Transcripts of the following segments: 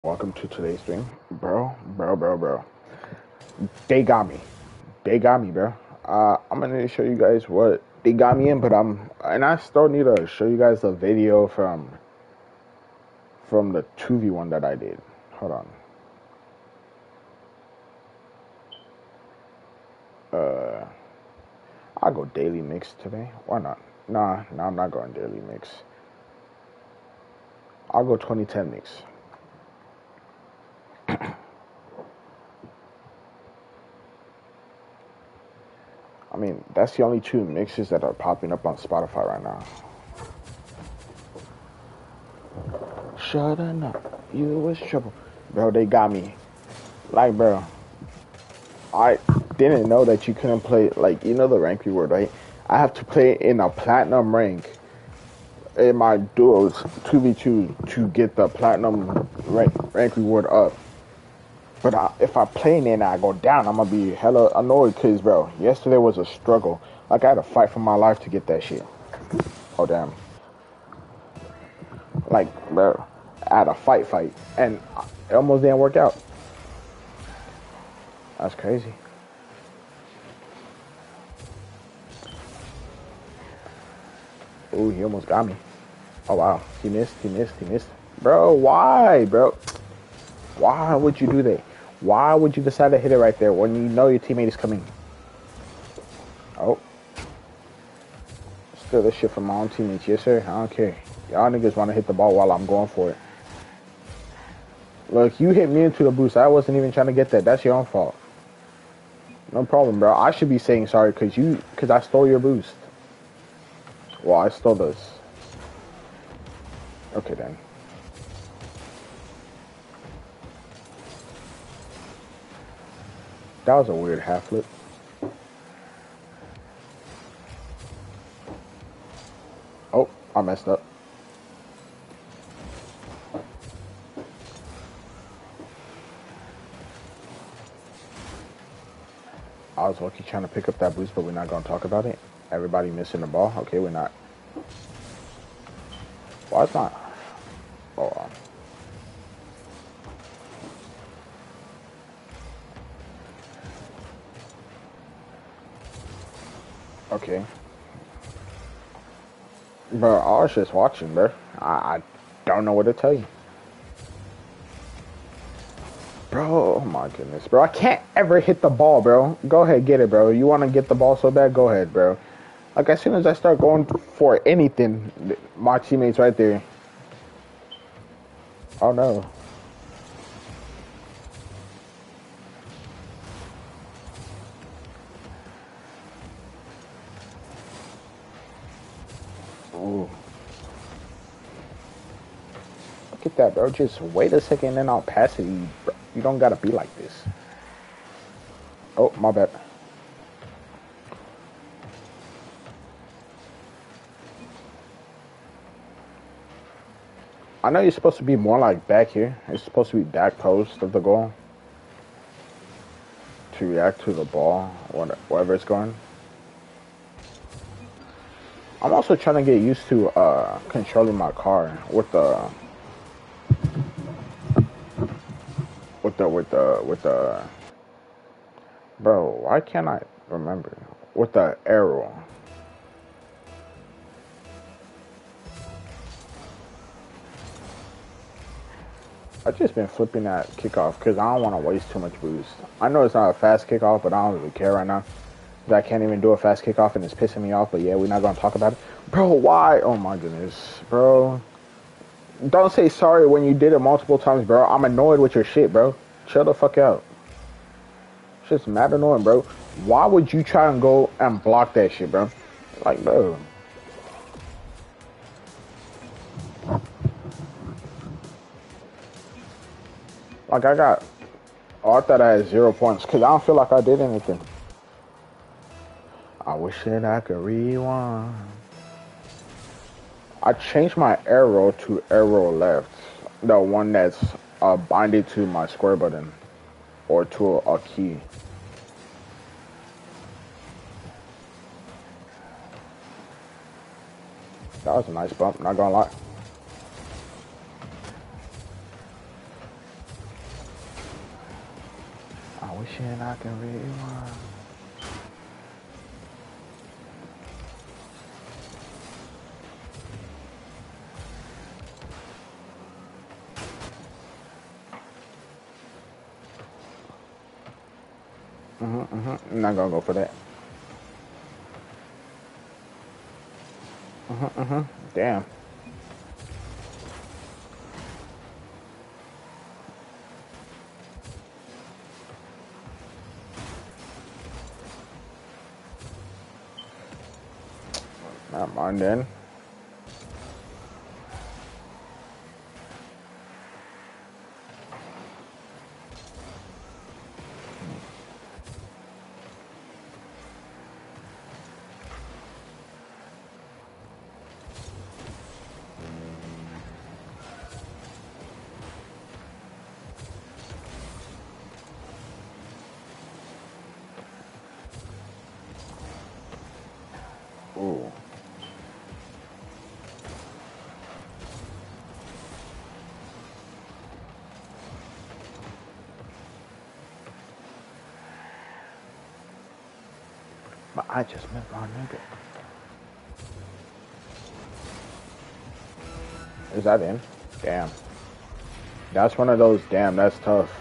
Welcome to today's stream. Bro. They got me. They got me, bro. I'm gonna show you guys what they got me in, but I still need to show you guys the video from the 2v1 that I did. Hold on. Uh, I'll go daily mix today. Why not? Nah, I'm not going daily mix. I'll go 2010 mix. I mean, that's the only two mixes that are popping up on Spotify right now. Shut up, you was trouble. Bro, they got me. Like, bro, I didn't know that you couldn't play, like, you know the rank reward, right? I have to play in a platinum rank in my duos 2v2 to get the platinum rank reward up. But if I play in it and I go down, I'm going to be hella annoyed because, bro, yesterday was a struggle. Like, I had to fight for my life to get that shit. Oh, damn. Like, bro, I had a fight, and it almost didn't work out. That's crazy. Ooh, he almost got me. Oh, wow. He missed. Bro, why, bro? Why would you do that? Why would you decide to hit it right there when you know your teammate is coming? Oh. Steal this shit from my own teammates. Yes, sir. I don't care. Y'all niggas want to hit the ball while I'm going for it. Look, you hit me into the boost. I wasn't even trying to get that. That's your own fault. No problem, bro. I should be saying sorry because I stole your boost. Well, I stole this. Okay, then. That was a weird half flip. Oh, I messed up. I was lucky trying to pick up that boost, but we're not going to talk about it. Everybody missing the ball. Okay, we're not. Why it's not? Oh, okay. Bro, I was just watching, bro. I don't know what to tell you. Bro, oh my goodness, bro. I can't ever hit the ball, bro. Go ahead, get it, bro. You want to get the ball so bad? Go ahead, bro. Like, as soon as I start going for anything, my teammate's right there. Oh, no. Ooh. Look at that, bro. Just wait a second and I'll pass it. You don't got to be like this. Oh, my bad. I know you're supposed to be more like back here. It's supposed to be back post of the goal to react to the ball, wherever it's going. I'm also trying to get used to controlling my car with the bro, why can't I remember? With the arrow. I've just been flipping that kickoff because I don't want to waste too much boost. I know it's not a fast kickoff, but I don't really care right now. I can't even do a fast kickoff and it's pissing me off, but yeah, we're not going to talk about it. Bro, why? Oh my goodness, bro. Don't say sorry when you did it multiple times, bro. I'm annoyed with your shit, bro. Chill the fuck out. Shit's mad annoying, bro. Why would you try and go and block that shit, bro? Like, bro. Like, I thought I had 0 points because I don't feel like I did anything. I wish that I could rewind. I changed my arrow to arrow left. The one that's binded to my square button or to a key. That was a nice bump, not gonna lie. wishing I can rewind. I'm not gonna go for that. Damn. Not mine then. Ooh. But I just met my nigga. Is that in? Damn. That's one of those, damn, that's tough.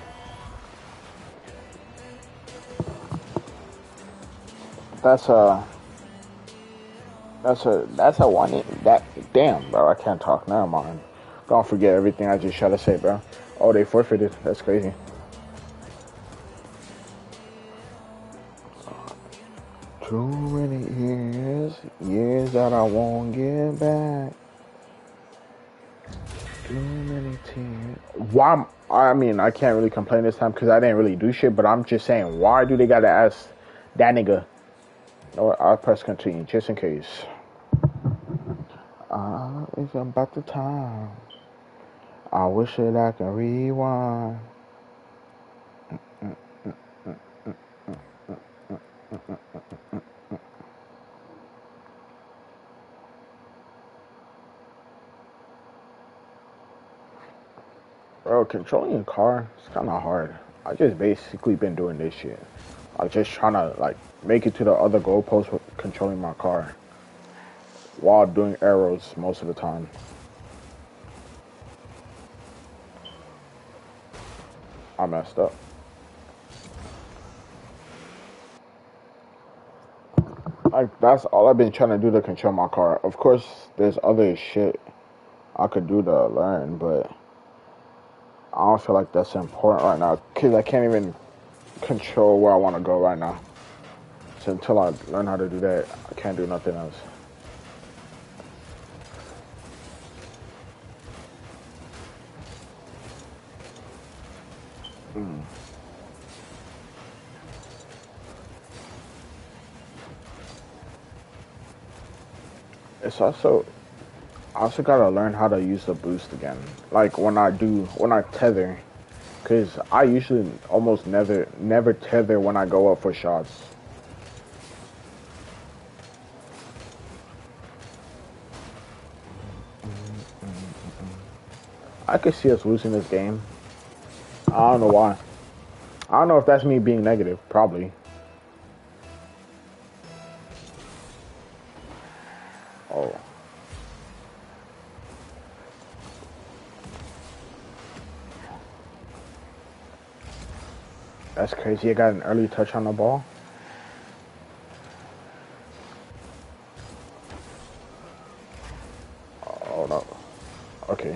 That's a that's a one that damn bro, I can't talk now, man. Don't forget everything I just tried to say, bro. Oh, they forfeited. That's crazy. Too many years that I won't get back. Too many tears. Why? I mean, I can't really complain this time because I didn't really do shit. But I'm just saying, why do they gotta ask that nigga? Or I'll press continue just in case. It's about the time. I wish that I can rewind. Bro, controlling a car is kind of hard. I just basically been doing this shit. I'm just trying to like make it to the other goalpost with controlling my car while doing arrows most of the time. I messed up. Like that's all I've been trying to do to control my car. Of course, there's other shit I could do to learn, but I don't feel like that's important right now because I can't even control where I want to go right now. So until I learn how to do that, I can't do nothing else. It's also I also gotta learn how to use the boost again. Like when I tether, cause I usually almost never tether when I go up for shots. I could see us losing this game. I don't know why. I don't know if that's me being negative. Probably. Oh. That's crazy. I got an early touch on the ball. Oh no. Okay.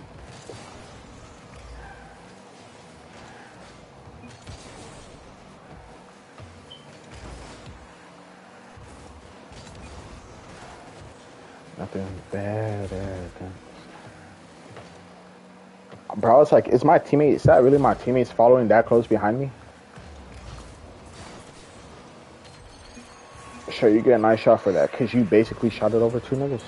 Nothing better than. Bro, it's like, is my teammate, is that really my teammates following that close behind me? Sure, you get a nice shot for that, because you basically shot it over two niggas.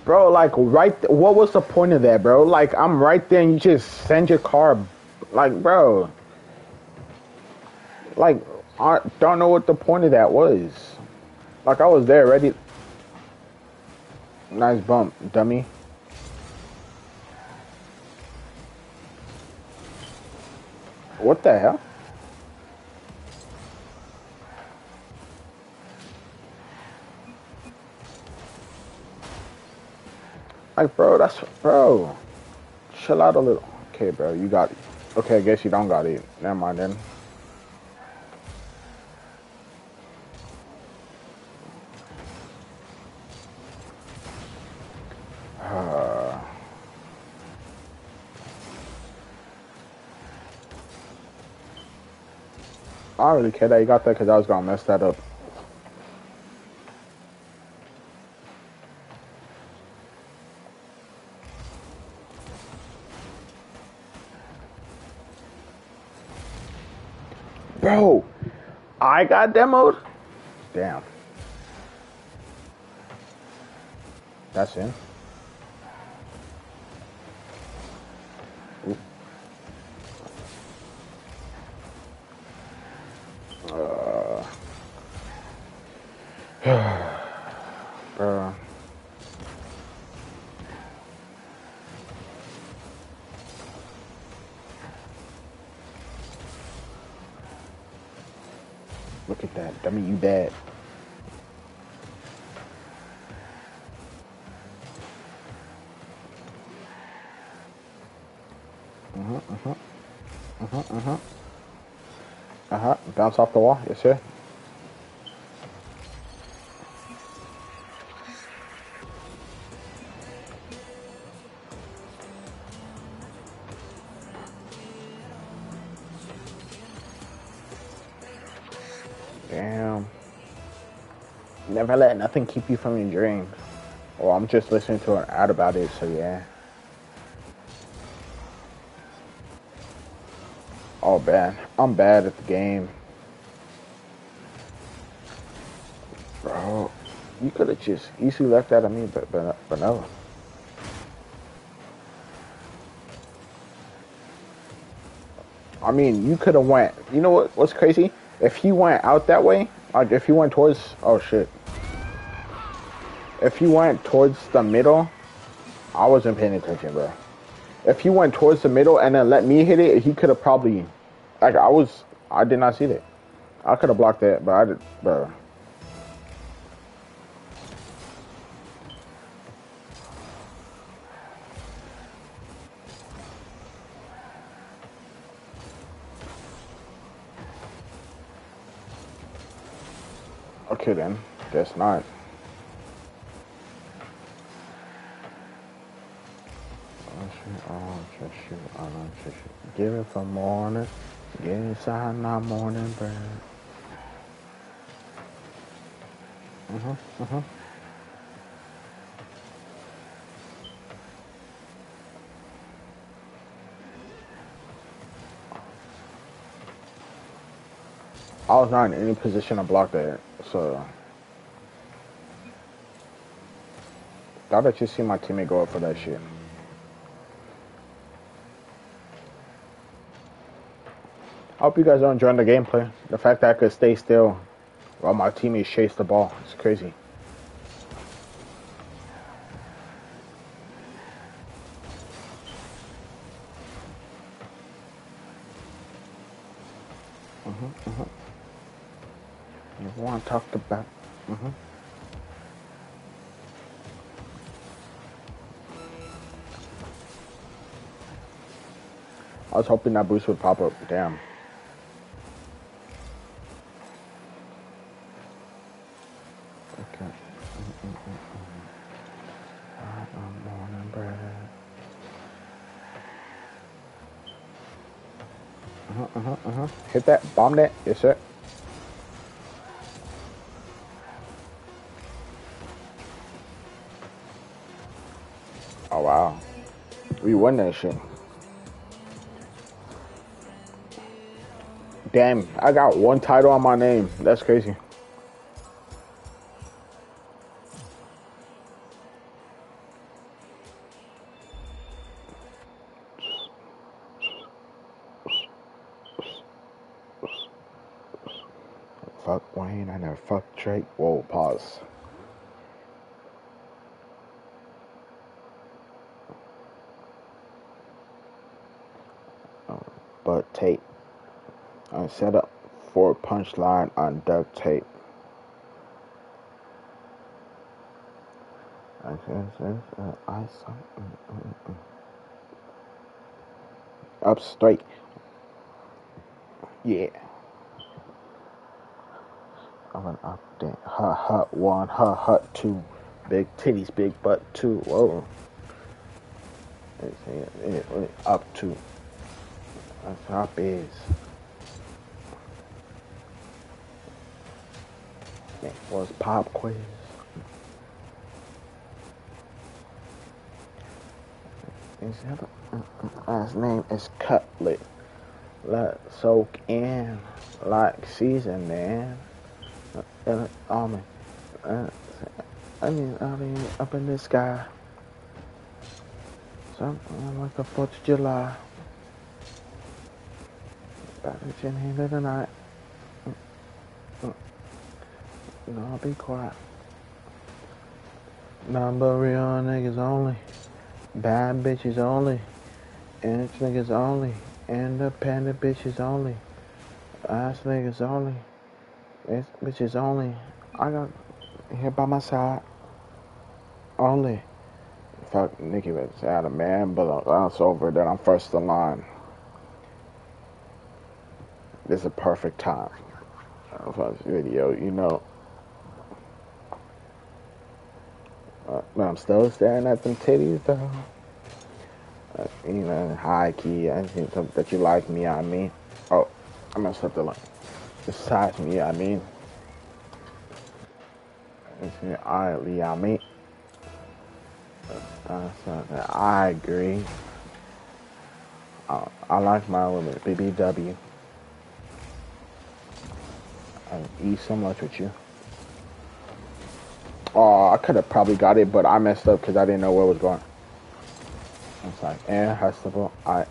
Bro, like, what was the point of that, bro? Like, I'm right there and you just send your car. Like, bro. Like, I don't know what the point of that was. Like, I was there ready. Nice bump, dummy. What the hell? Like, bro, bro. Chill out a little. Okay, bro, you got it. Okay, I guess you don't got it. Never mind then. I don't really care that you got that because I was gonna mess that up. Bro, I got demoed? Damn. That's in. Bro. Look at that. Dummy, you bad. Bounce off the wall. Yes, sir. Damn. Never let nothing keep you from your dreams. Well, I'm just listening to an ad about it, so yeah. Oh, bad. I'm bad at the game. Bro, you could have just easily left that on me, but no. I mean, you could have went. You know what's crazy? If he went out that way, like if he went towards, oh shit. If he went towards the middle, I wasn't paying attention, bro. If he went towards the middle and then let me hit it, he could have probably, like I did not see that. I could have blocked that, but I did, bro. Okay then, guess not. Give it some morning, get inside my morning bird. I was not in any position to block that, so thought I just see my teammate go up for that shit. I hope you guys are enjoying the gameplay. The fact that I could stay still while my teammates chase the ball, it's crazy. Everyone talked about. I was hoping that boost would pop up. Damn. Okay. Morning bread. Hit that. Bomb that. Yes, sir. Oh, wow. We won that shit. Damn, I got one title on my name. That's crazy. fucked Wayne. I never fucked Drake. Whoa, pause. But tape. I set up for punchline on duct tape. Up straight. Yeah. I'm an up there. Hut one, hut two. Big titties, big butt two. Whoa. Up two. That's top is. It was pop quiz. His last name is Cutlet. Let soak in like season, man. Almond. I mean, up in the sky. Something like the 4th of July. Got it in here tonight. No, I'll be quiet. Number real niggas only. Bad bitches only. Inch niggas only. Independent bitches only. Ass niggas only. It's bitches only. I got here by my side. Only. Fuck Nicki was out of man, but that's over. Then I'm first in line. This is a perfect time. For this video, you know. But I'm still staring at them titties, though. You know, high key. I think that you like me, I mean. Oh, I messed up the line. Besides me, I mean. I mean. I agree. I like my women. BBW. I eat so much with you. Oh, I could have probably got it, but I messed up because I didn't know where it was going. It's like, Hustable,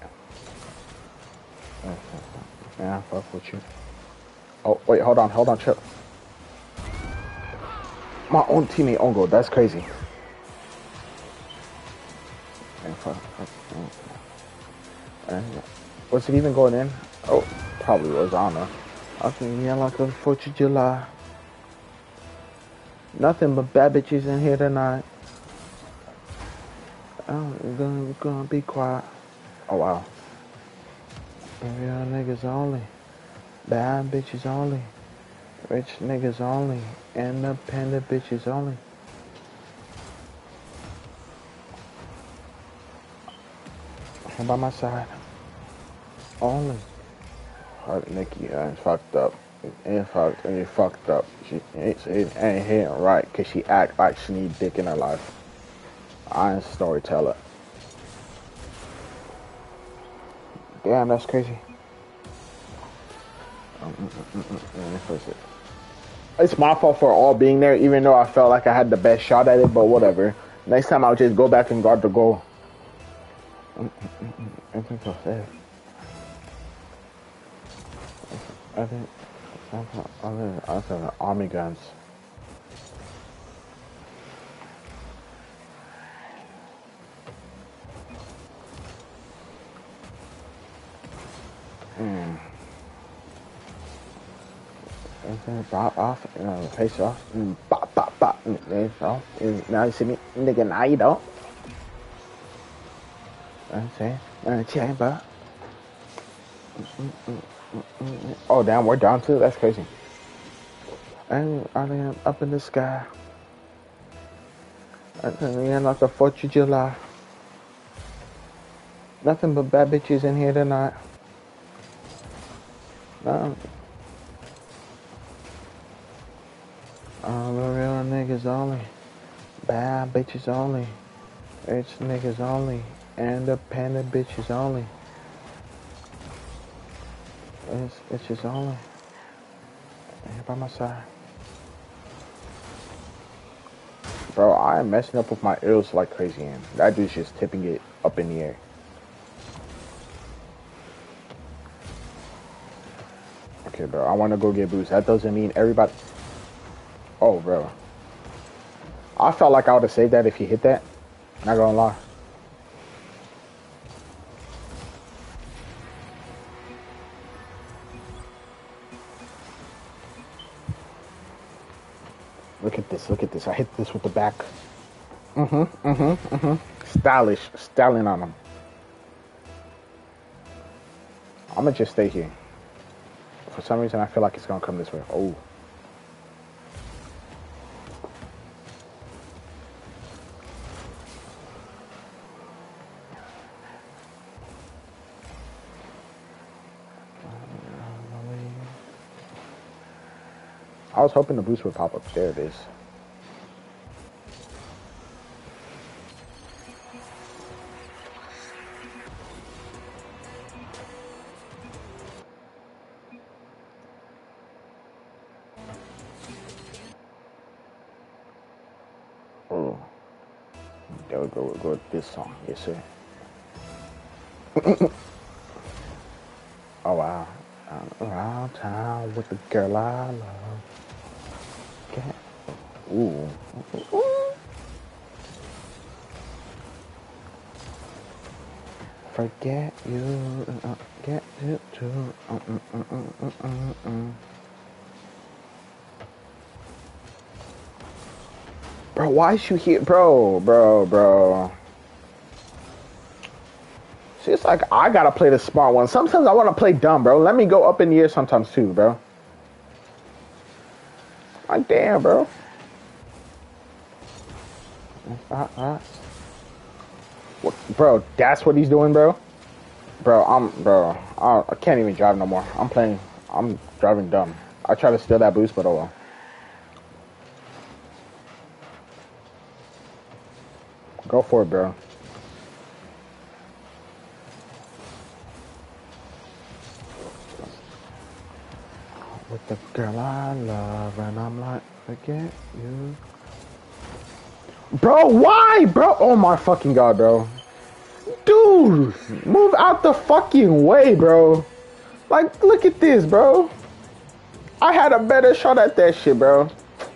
fuck with you. Oh, wait, hold on, chill. My own teammate on goal, that's crazy. Was it even going in? Oh, probably was, I don't know. I think, yeah, like the 4th of July. Nothing but bad bitches in here tonight. I'm gonna be quiet. Oh, wow. Real niggas only. Bad bitches only. Rich niggas only. Independent bitches only. I'm by my side. Only. Nikki, fucked up. It fucked up. It ain't hitting right because she act like she need dick in her life. I ain't a storyteller. Damn, that's crazy. It's my fault for all being there, even though I felt like I had the best shot at it, but whatever. Next time I'll just go back and guard the goal. I think so safe. I think I have army guns. Pop off, face off, pop, face off. Now you see me, nigga, now you don't. I say, chamber. Oh, damn, we're down too? That's crazy. And I am up in the sky. And like the 4th of July. Nothing but bad bitches in here tonight. No. All the real niggas only. Bad bitches only. Rich niggas only. Independent bitches only. It's bitches only. Here by my side. Bro, I am messing up with my ears like crazy, and that dude's just tipping it up in the air. Okay, Okay, bro. I want to go get boost. That doesn't mean everybody. Oh, bro. I felt like I would have saved that if he hit that. Not gonna lie. Look at this. Look at this. I hit this with the back. Stylish. Styling on him. I'm gonna just stay here. For some reason, I feel like it's gonna come this way. Oh. I was hoping the boost would pop up. There it is. Oh. There we go. We'll go with this song. Yes, sir. Oh, wow. Around town with the girl I love. Okay. Ooh. Forget you. Get you too. Bro, why is you here? Bro. See, it's like I gotta play the smart one. Sometimes I wanna play dumb, bro. Let me go up in the air sometimes too, bro. Like, damn, bro. What, bro, that's what he's doing, bro? Bro, I can't even drive no more. I'm driving dumb. I try to steal that boost, but oh well. Go for it, bro. With the girl I love, and I'm like, forget you. Bro, why, bro? Oh my fucking god, bro. Dude, move out the fucking way, bro. Like, look at this, bro. I had a better shot at that shit, bro.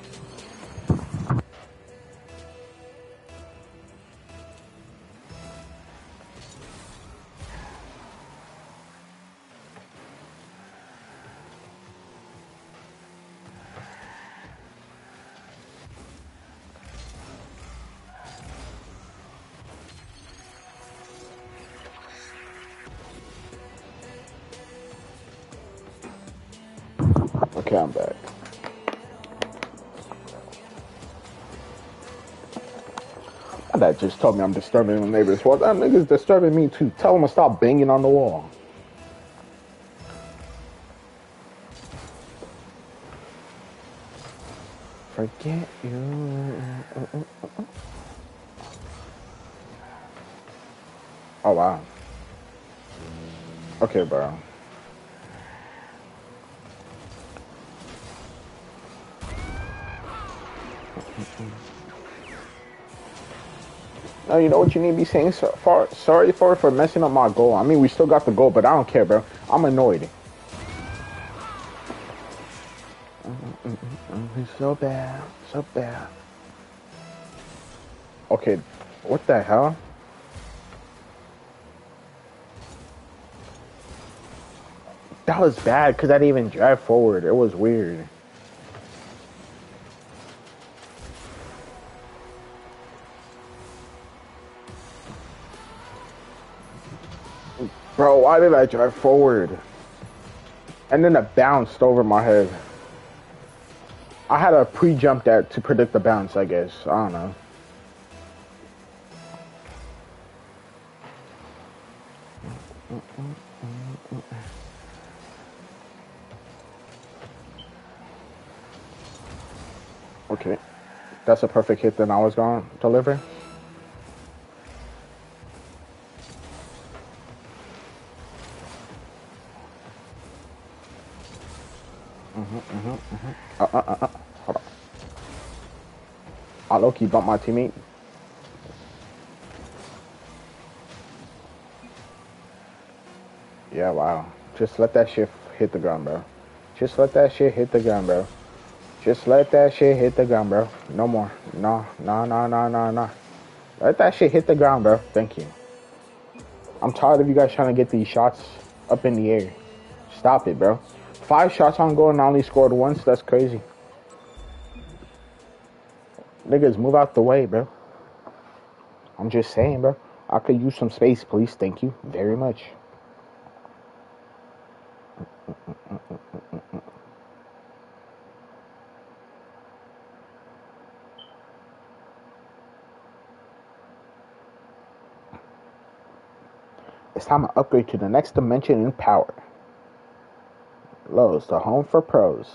Okay, I'm back. My dad just told me I'm disturbing the neighbors. Well, that nigga's disturbing me too. Tell him to stop banging on the wall. Forget you. Oh, wow. Okay, bro. Now, you know what you need to be saying sorry for messing up my goal. I mean, we still got the goal, but I don't care, bro. I'm annoyed. So bad. So bad. Okay, what the hell? That was bad because I didn't even drive forward. It was weird. Bro, why did I drive forward? And then it bounced over my head. I had to pre-jump that to predict the bounce, I guess. I don't know. Okay. That's a perfect hit that I was going to deliver. Hold on. I low-key bumped my teammate. Yeah, wow. Just let that shit hit the ground, bro. Just let that shit hit the ground, bro. Just let that shit hit the ground, bro. No more. No, no, no, no, no, no. Let that shit hit the ground, bro. Thank you. I'm tired of you guys trying to get these shots up in the air. Stop it, bro. 5 shots on goal and I only scored once. That's crazy. Niggas, move out the way, bro. I'm just saying, bro. I could use some space, please. Thank you very much. It's time to upgrade to the next dimension in power. Lowe's, the home for pros.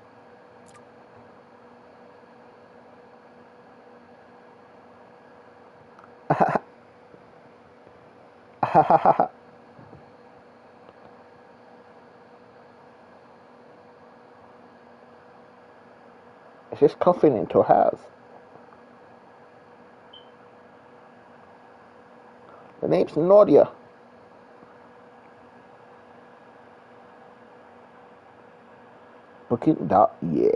It's just confident to have. The name's Nordia. Booking dot, yeah.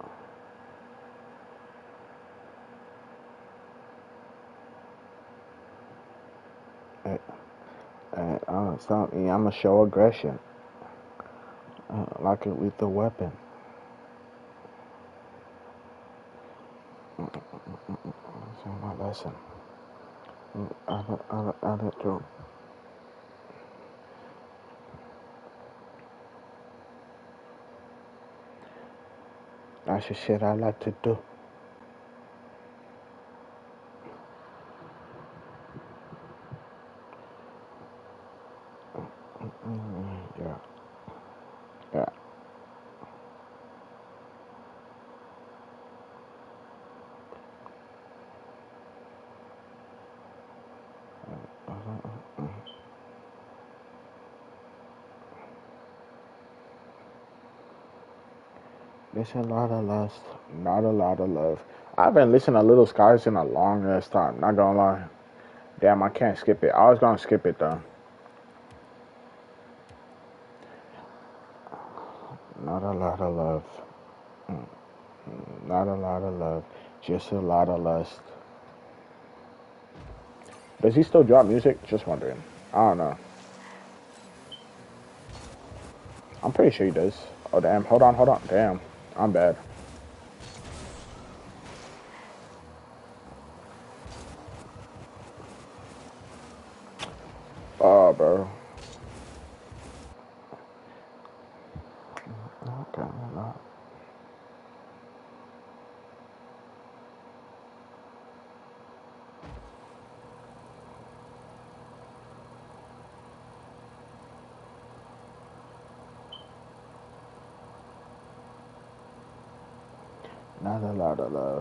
Stop me. I'ma show aggression. Like it with the weapon. That's my lesson. I don't do. That's the shit I like to do. Yeah. Yeah. There's a lot of lust, not a lot of love. I've been listening to Little Skies in a long ass time, not gonna lie. Damn, I can't skip it. I was gonna skip it though. Not a lot of love. Not a lot of love. Just a lot of lust. Does he still drop music? Just wondering. I don't know. I'm pretty sure he does. Oh, damn. Hold on. Damn. I'm bad. Oh, bro. Okay, no. Not a lot of love.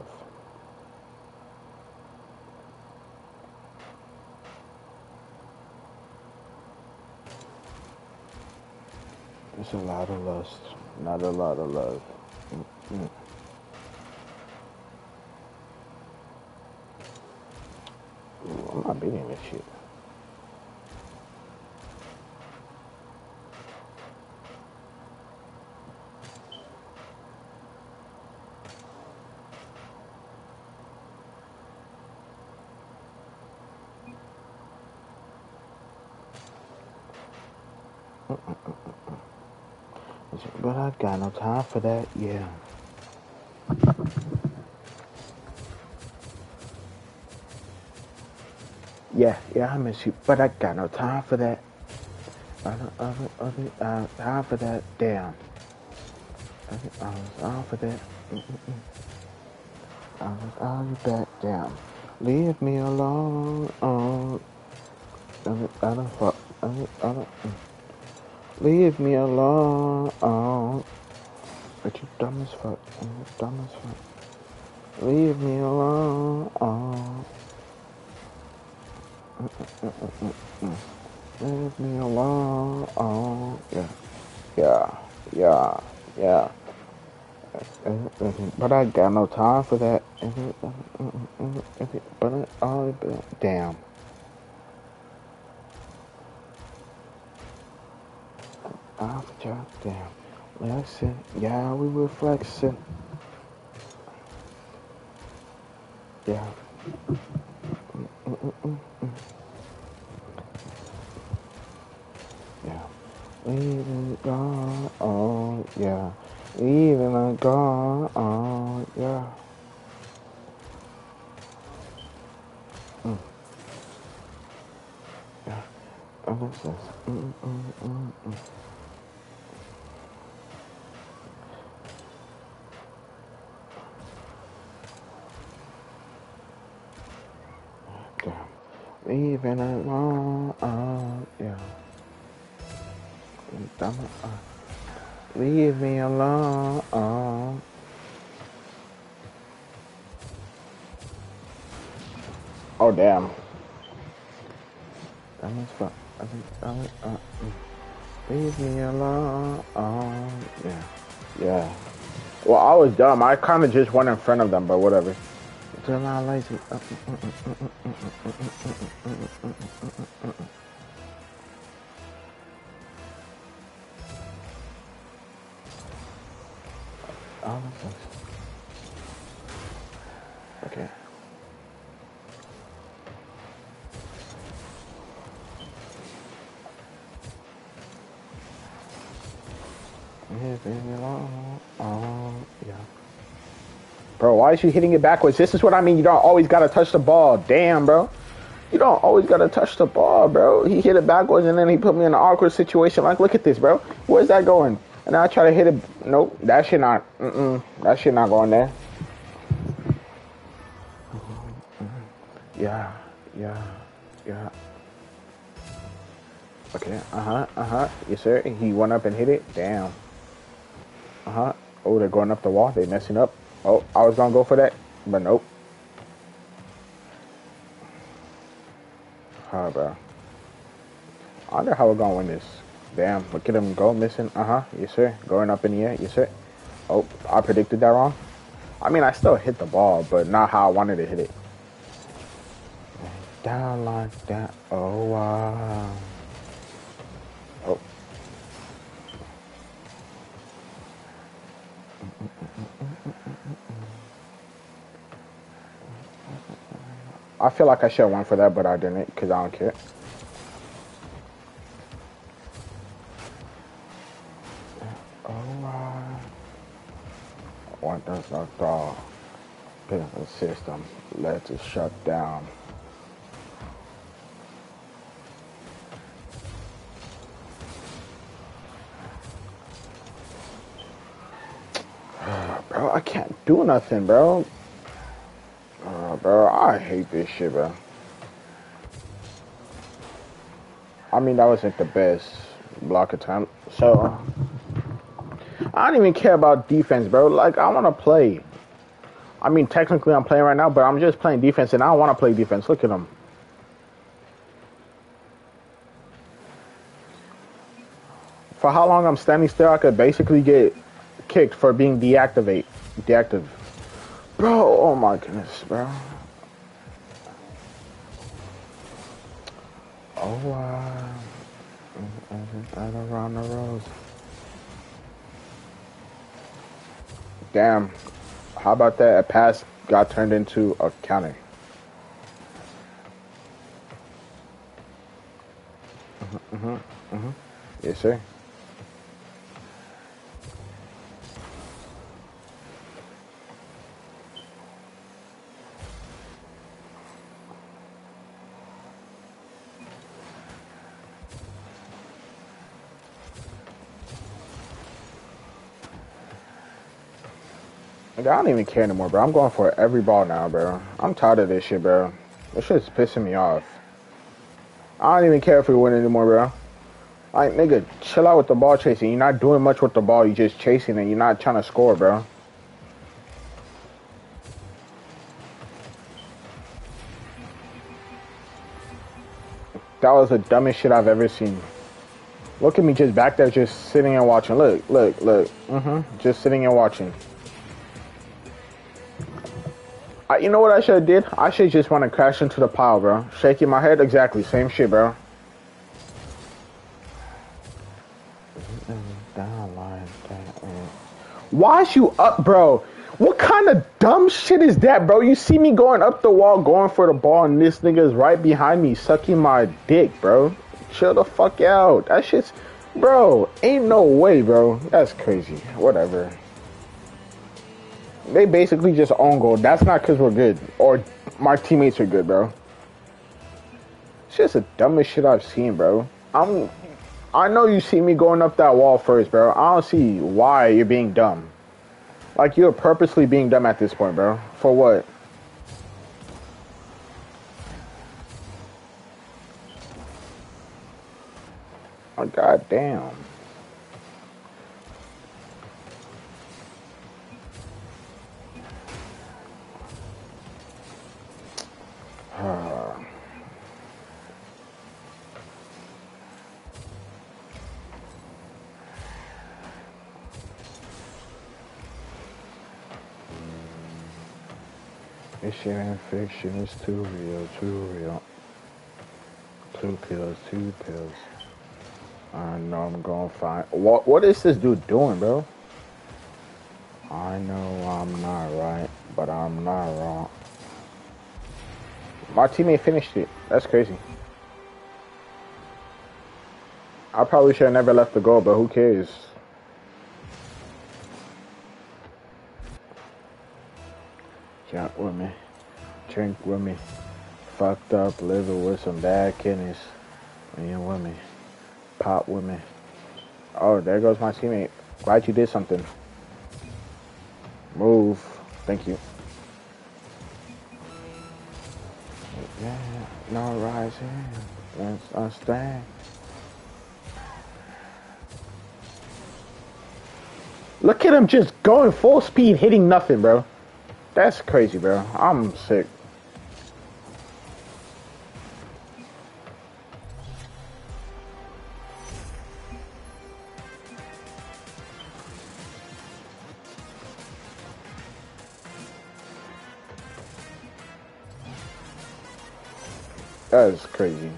It's a lot of lust. Not a lot of love. Mm-mm. Ooh, I'm not beating this shit. But I got no time for that, yeah. Yeah, I miss you, but I got no time for that. Time for that, damn. I was all for that. I was all you back, damn. Leave me alone. I don't fuck. I don't. Leave me alone. But you dumb as fuck. You dumb as fuck. Leave me alone. Leave me alone. Yeah. But I got no time for that. Damn. Damn. Listen, yeah, we were flexing. Yeah. Yeah. Leaving gone, oh yeah. Leaving gone, oh yeah. Mm, yeah. Oh, this is, mm. Damn. Leaving alone, oh yeah. Leave me alone, oh. Oh damn. That was fun. I think that was, leave me alone, oh yeah. Yeah. Well, I was dumb. I kind of just went in front of them, but whatever. They're not lazy. Okay. Leave me alone, oh yeah. Bro, why is you hitting it backwards? This is what I mean. You don't always gotta touch the ball. Damn, bro. You don't always gotta touch the ball, bro. He hit it backwards and then he put me in an awkward situation. Like, look at this, bro. Where's that going? And I try to hit it. Nope, that shit not. That shit not going there. Yeah, yeah, yeah. Okay. Yes, sir. He went up and hit it. Damn. Oh, they're going up the wall. They messing up. Oh, I was gonna go for that, but nope. Bro. I wonder how we're gonna win this. Damn, look at him go missing. Yes, sir. Going up in the air. Yes, sir. Oh, I predicted that wrong. I mean, I still hit the ball, but not how I wanted to hit it. Down like that. Oh, wow. Oh. I feel like I should have won for that, but I didn't because I don't care. Oh, wow. What does the thought? The system lets it shut down. Bro, I can't do nothing, bro. Bro, I hate this shit, bro. I mean, that wasn't the best block attempt. So, I don't even care about defense, bro. Like, I want to play. I mean, technically I'm playing right now, but I'm just playing defense, and I don't want to play defense. Look at him. For how long I'm standing still, I could basically get kicked for being deactive. Bro, oh my goodness, bro. Oh, wow. Around the rose. Damn. How about that? A pass got turned into a counter. Yes, sir. I don't even care anymore, bro. I'm going for every ball now, bro. I'm tired of this shit, bro. This shit's pissing me off. I don't even care if we win anymore, bro. Like, nigga, chill out with the ball chasing. You're not doing much with the ball. You're just chasing it. You're not trying to score, bro. That was the dumbest shit I've ever seen. Look at me just back there just sitting and watching. Look. Just sitting and watching. You know what I should have did? I should just want to crash into the pile, bro. Shaking my head. Exactly. Same shit, bro. Down like that. Why is you up, bro? What kind of dumb shit is that, bro? You see me going up the wall, going for the ball, and this nigga is right behind me, sucking my dick, bro. Chill the fuck out. That shit's, bro. Ain't no way, bro. That's crazy. Whatever. They basically just own goal. That's not because we're good or my teammates are good, bro. It's just the dumbest shit I've seen, bro. I know you see me going up that wall first, bro. I don't see why you're being dumb. Like, you're purposely being dumb at this point, bro. For what? Oh, goddamn. This shit ain't fiction. It's too real, too real. 2 pills. I know I'm gonna find. What is this dude doing, bro? I know I'm not right, but I'm not wrong. My teammate finished it. That's crazy. I probably should have never left the goal, but who cares? Jump with me. Drink with me. Fucked up, living with some bad kidneys. You with me. Pop with me. Oh, there goes my teammate. Glad you did something. Move. Thank you. Yeah, no rising. Let's understand. Look at him just going full speed, hitting nothing, bro. That's crazy, bro. I'm sick. That is crazy.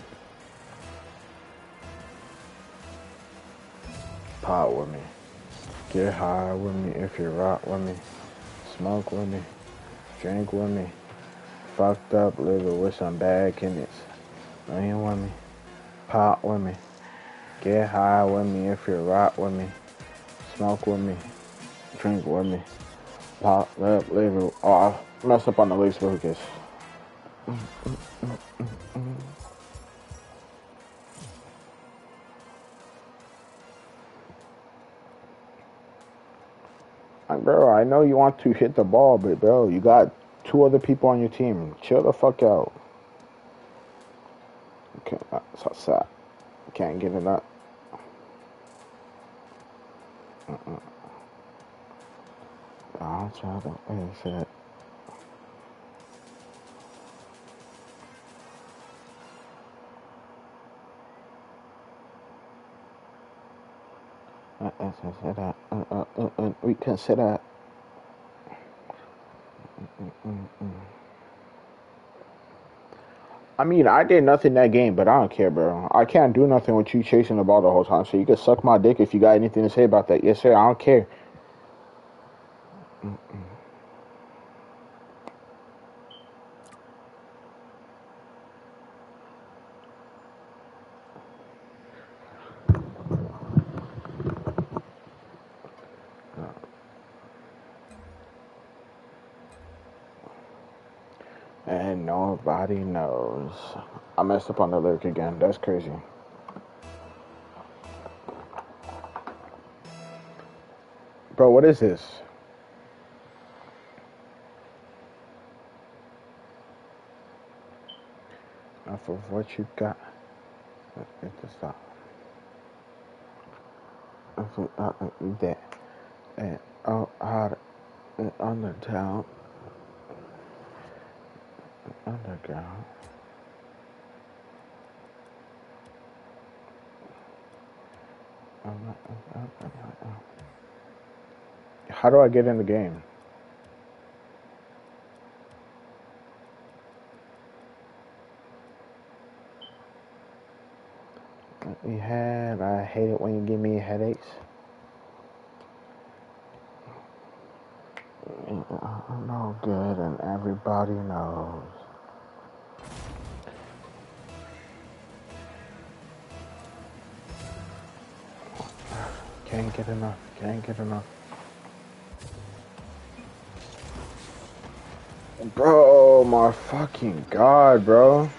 Pot with me. Get high with me if you rock with me. Smoke with me. Drink with me. Fucked up, living with some bad kidneys. You with me. Pot with me. Get high with me if you rock with me. Smoke with me. Drink with me. Pop up, live. Oh, I messed up on the lyrics, but who cares? Like, bro, I know you want to hit the ball, but bro, you got 2 other people on your team. Chill the fuck out. Okay, that's sad. Can't get it up. I'll try to fix it. We can say that. I mean, I did nothing that game, but I don't care, bro. I can't do nothing with you chasing the ball the whole time. So you can suck my dick if you got anything to say about that. Yes, sir. I don't care. And nobody knows. I messed up on the lyric again. That's crazy. Bro, what is this? Enough of what you got. It's the stop. That. And hard underground. Underground. How do I get in the game? I hate it when you give me headaches. No good, and everybody knows. Can't get enough. Can't get enough. Bro, my fucking god, bro.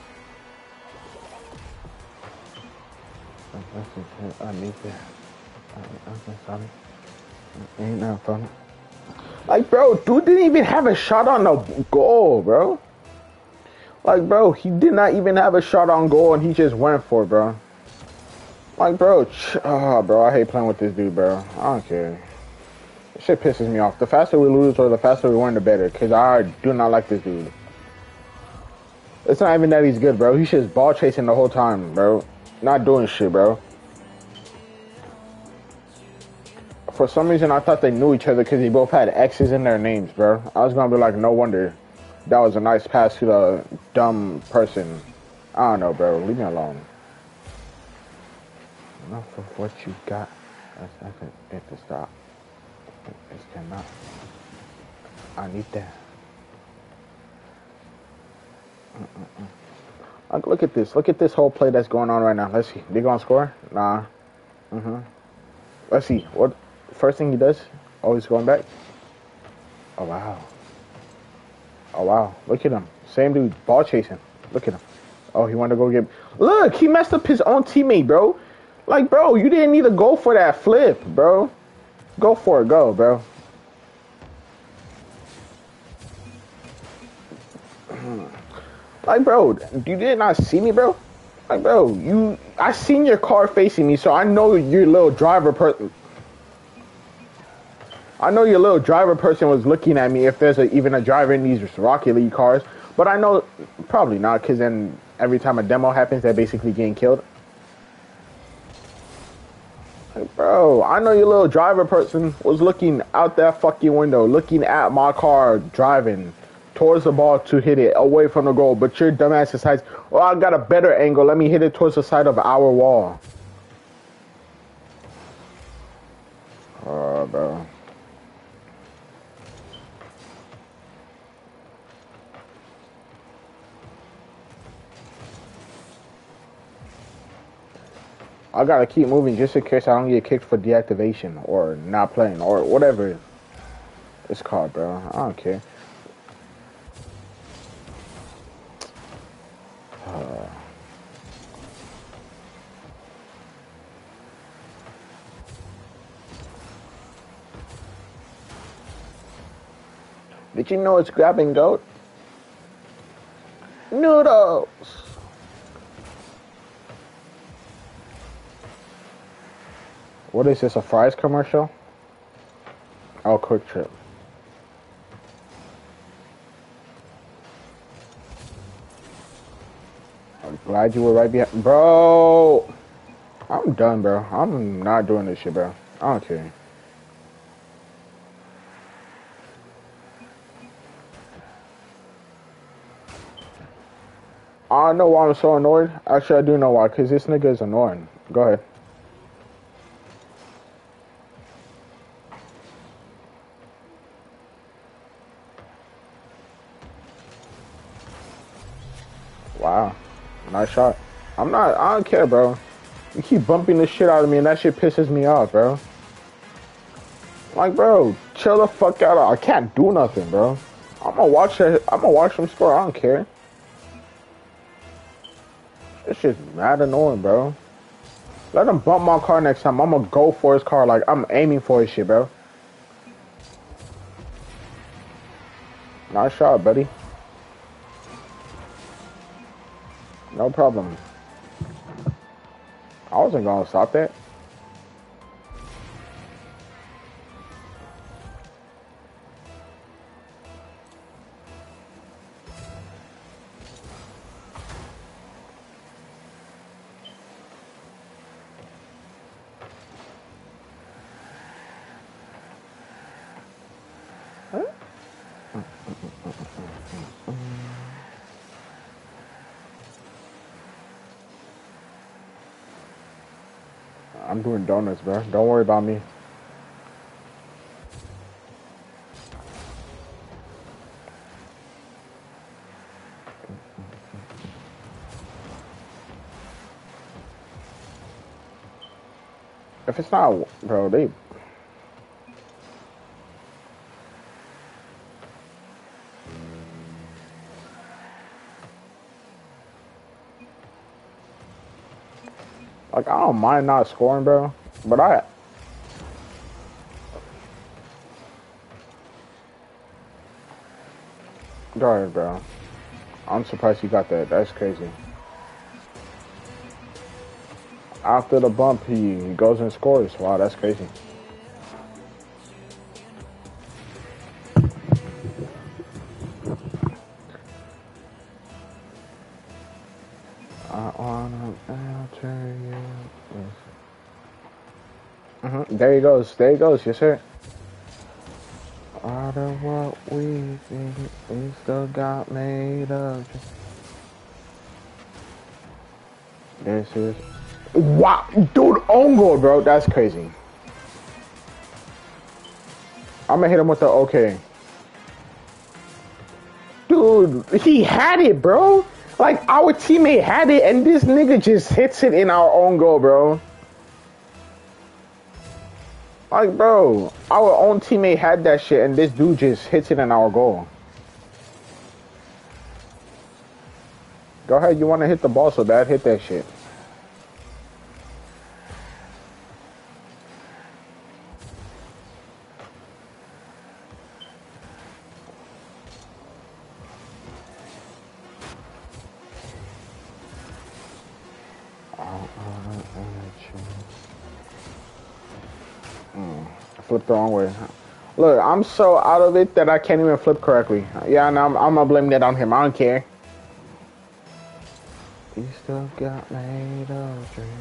I need that. I'm sorry. Ain't nothing funny. Like, bro, dude didn't even have a shot on the goal, bro. Like, bro, he did not even have a shot on goal, and he just went for it, bro. Like, bro, bro, I hate playing with this dude, bro. I don't care. This shit pisses me off. The faster we lose or the faster we win, the better. Because I do not like this dude. It's not even that he's good, bro. He's just ball chasing the whole time, bro. Not doing shit, bro. For some reason, I thought they knew each other because they both had X's in their names, bro. I was going to be like, no wonder. That was a nice pass to the dumb person. I don't know, bro. Leave me alone. Enough of what you got. I can get to stop. It cannot. I need that. Like, look at this. Look at this whole play that's going on right now. Let's see. They gonna score? Nah. Let's see. What? First thing he does? Oh, he's going back. Oh wow. Oh wow. Look at him. Same dude. Ball chasing. Look at him. Oh, he wanted to go get. Look, he messed up his own teammate, bro. Like, bro, you didn't need to go for that flip, bro. Go for it. Go, bro. Like, bro, you did not see me, bro? Like, bro, I seen your car facing me, so I know your little driver person. I know your little driver person was looking at me if there's even a driver in these Rocket League cars. But I know, probably not, because then every time a demo happens, they're basically getting killed. Like, bro, I know your little driver person was looking out that fucking window, looking at my car driving towards the ball to hit it away from the goal. But your dumbass decides, well, I got a better angle. Let me hit it towards the side of our wall. Bro. I gotta keep moving just in case I don't get kicked for deactivation or not playing or whatever it's called, bro. I don't care. Did you know it's grabbing goat? Noodles! What is this, a fries commercial? Oh, Quick Trip. I'm glad you were right behind. Bro! I'm done, bro. I'm not doing this shit, bro. I don't care. I know why I'm so annoyed. Actually, I do know why, because this nigga is annoying. Go ahead. Wow. Nice shot. I don't care, bro. You keep bumping the shit out of me, and that shit pisses me off, bro. Like, bro, chill the fuck out. I can't do nothing, bro. I'm gonna watch them score. I don't care. This shit's mad annoying, bro. Let him bump my car next time. I'm gonna go for his car. Like, I'm aiming for his shit, bro. Nice shot, buddy. No problem. I wasn't gonna stop that. I'm doing donuts, bro. Don't worry about me. If it's not, bro, they. Like, I don't mind not scoring, bro. But I. Go ahead, bro. I'm surprised you got that. That's crazy. After the bump, he goes and scores. Wow, that's crazy. I wanna enter you. There he goes. There he goes. Yes, sir. Out of what we think, we still got made of. This is. Wow, dude, own goal, bro. That's crazy. I'm gonna hit him with the okay. Dude, he had it, bro. Like, our teammate had it, and this nigga just hits it in our own goal, bro. Like, bro, our own teammate had that shit, and this dude just hits it in our goal. Go ahead, you want to hit the ball so bad, hit that shit. Flip the wrong way. Look, I'm so out of it that I can't even flip correctly. Yeah, and I'm gonna blame that on him. I don't care. You still got made of dreams.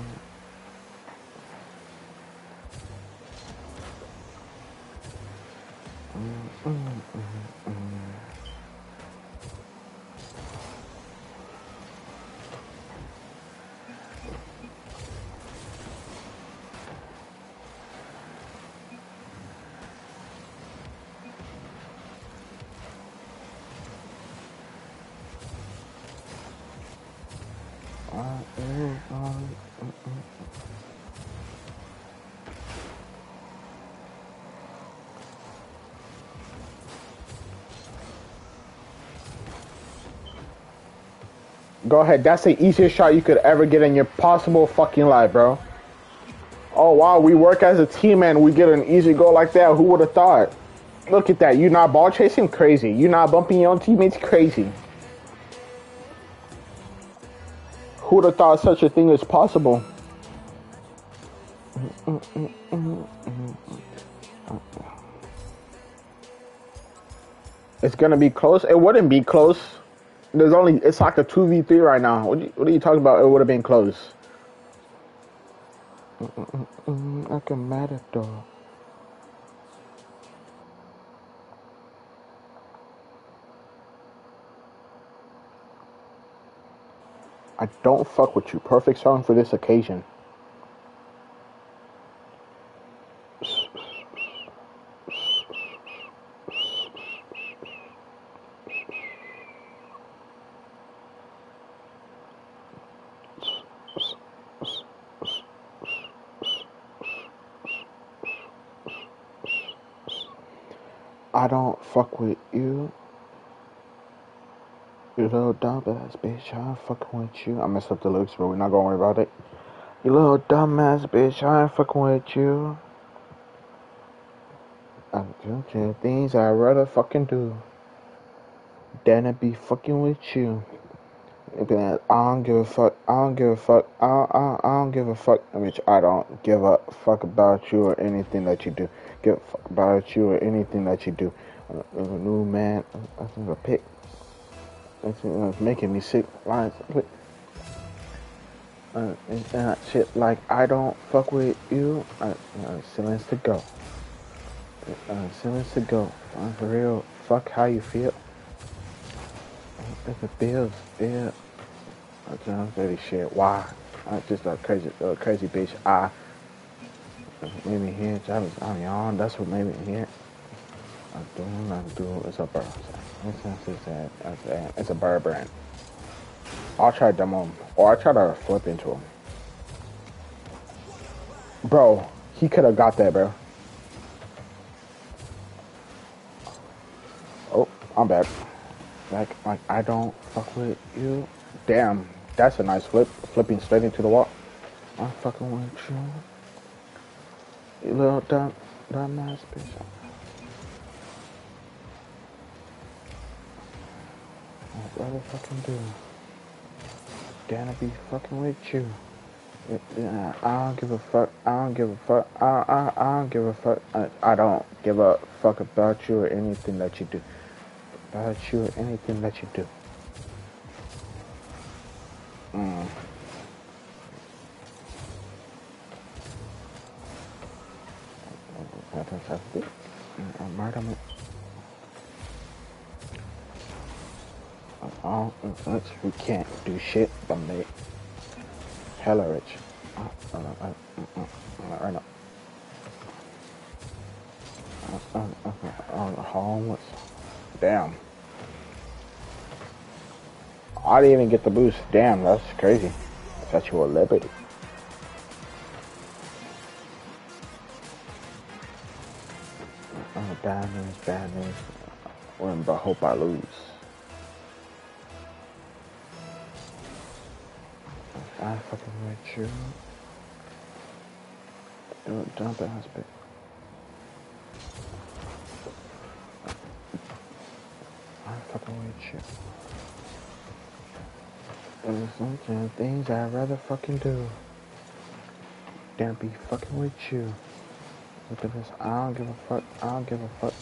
Go ahead. That's the easiest shot you could ever get in your possible fucking life, bro. Oh, wow. We work as a team and we get an easy goal like that. Who would have thought? Look at that. You not ball chasing? Crazy. You not bumping your own teammates? Crazy. Who would have thought such a thing is possible? It's gonna be close. It wouldn't be close. It's like a 2v3 right now. What are you talking about? It would have been close. Like a matador. I don't fuck with you. Perfect song for this occasion. I don't fuck with you. You little dumbass bitch, I ain't fucking with you. I messed up the lyrics, but we're not gonna worry about it. You little dumbass bitch, I ain't fucking with you. I'm doing things I'd rather fucking do than to be fucking with you. Be like, I don't give a fuck. I don't give a fuck. I don't give a fuck. Bitch, I don't give a fuck about you or anything that you do. Give a fuck about you or anything that you do. New man, I think a pick. It's making me sick. Lines. And shit like I don't fuck with you. Silence to go. Silence to go. For real. Fuck how you feel. If it feels, yeah. I'm really shit. Why? I just a crazy bitch. Made me here. I'm yawn. That's what made me here. I'm doing. It's a bird. It's a bird brand. I'll try to demo him. Or I try to flip into him. Bro, he could have got that, bro. Oh, I'm back. Like I don't fuck with you. Damn, that's a nice flip. Flipping straight into the wall. I'm fucking with you. You little dumb ass bitch. I'd rather fucking do. Damn, I be fucking with you. Yeah, I don't give a fuck. I don't give a fuck. I don't give a fuck. I don't give a fuck about you or anything that you do. About you or anything that you do. Murder me. Oh, we can't do shit but make hella rich. Right now. Homeless. Damn. I didn't even get the boost. Damn, that's crazy. Sexual liberty. Bad news. But hope I lose. I fucking with you. Don't dump ass bitch. I'm fucking with you. There's some things I'd rather fucking do than be fucking with you. Look at this. I don't give a fuck. I don't give a fuck.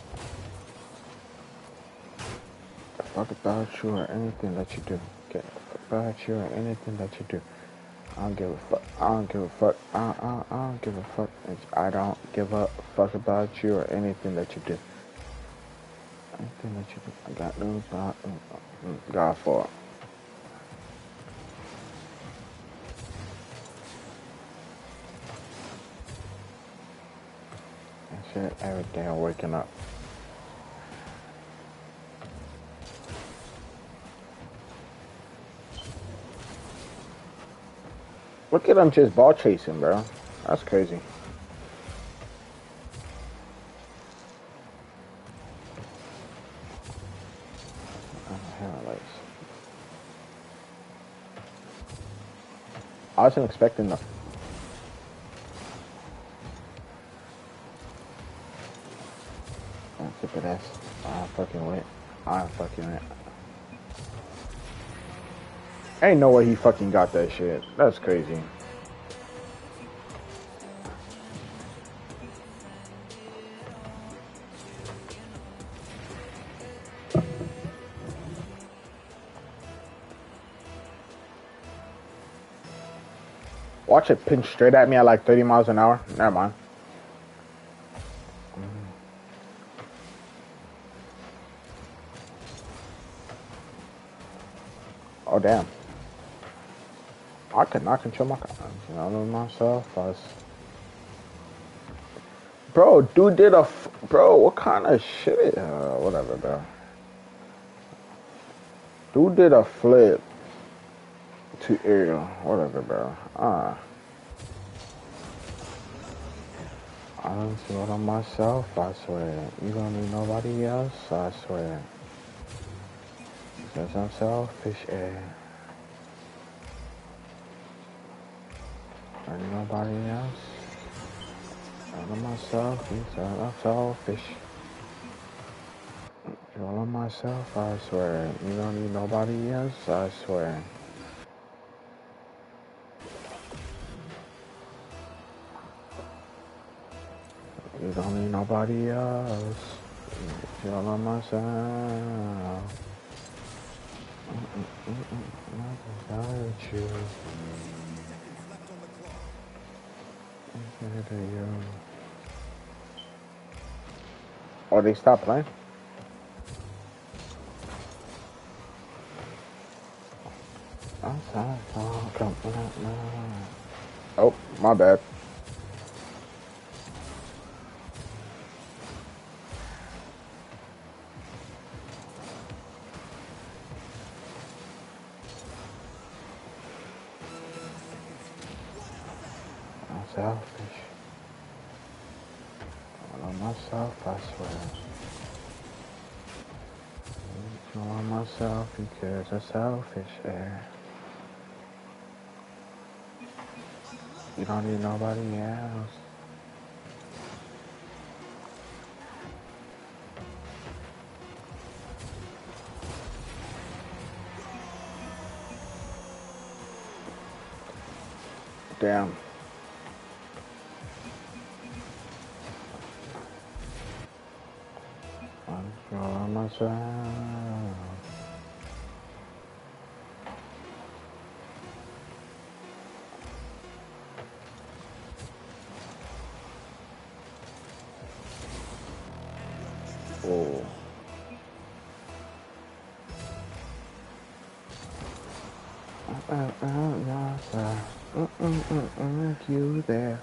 Fuck about you or anything that you do. Get fuck about you or anything that you do. I don't give a fuck. I don't give a fuck. I don't give a fuck. I don't give a fuck about you or anything that you do. Anything that you do. I got news. God for it. And shit, every day I'm waking up. Look at him just ball chasing, bro. That's crazy. I wasn't expecting the. Stupid ass. I'm fucking with. Ain't no way he fucking got that shit. That's crazy. Watch it pinch straight at me at like 30 miles an hour. Never mind. Oh, damn. I could not control my myself. Bro, dude did a... Bro, what kind of shit? Whatever, bro. Dude did a flip to aerial. Whatever, bro. I don't see it on myself, I swear. You don't need nobody else, I swear. Because I'm selfish, I need nobody else. All of myself, I'm selfish. All of myself, I swear. You don't need nobody else, I swear. You don't need nobody else. You're all on myself. I desire you. Oh, they stopped playing? Oh, my bad. selfish. I love myself, I swear. I love myself because I'm selfish. Yeah. You don't need nobody else. Damn. I'm sure myself. Oh. You there.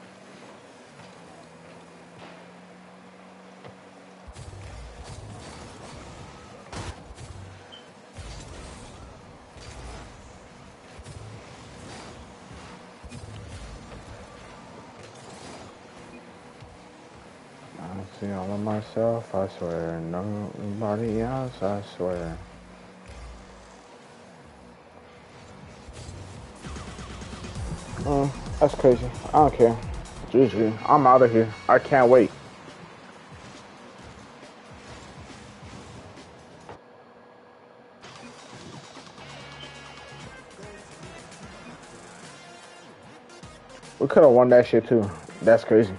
I see all of myself, I swear. Nobody else, I swear. That's crazy. I don't care. GG. I'm out of here. I can't wait. We could have won that shit too. That's crazy.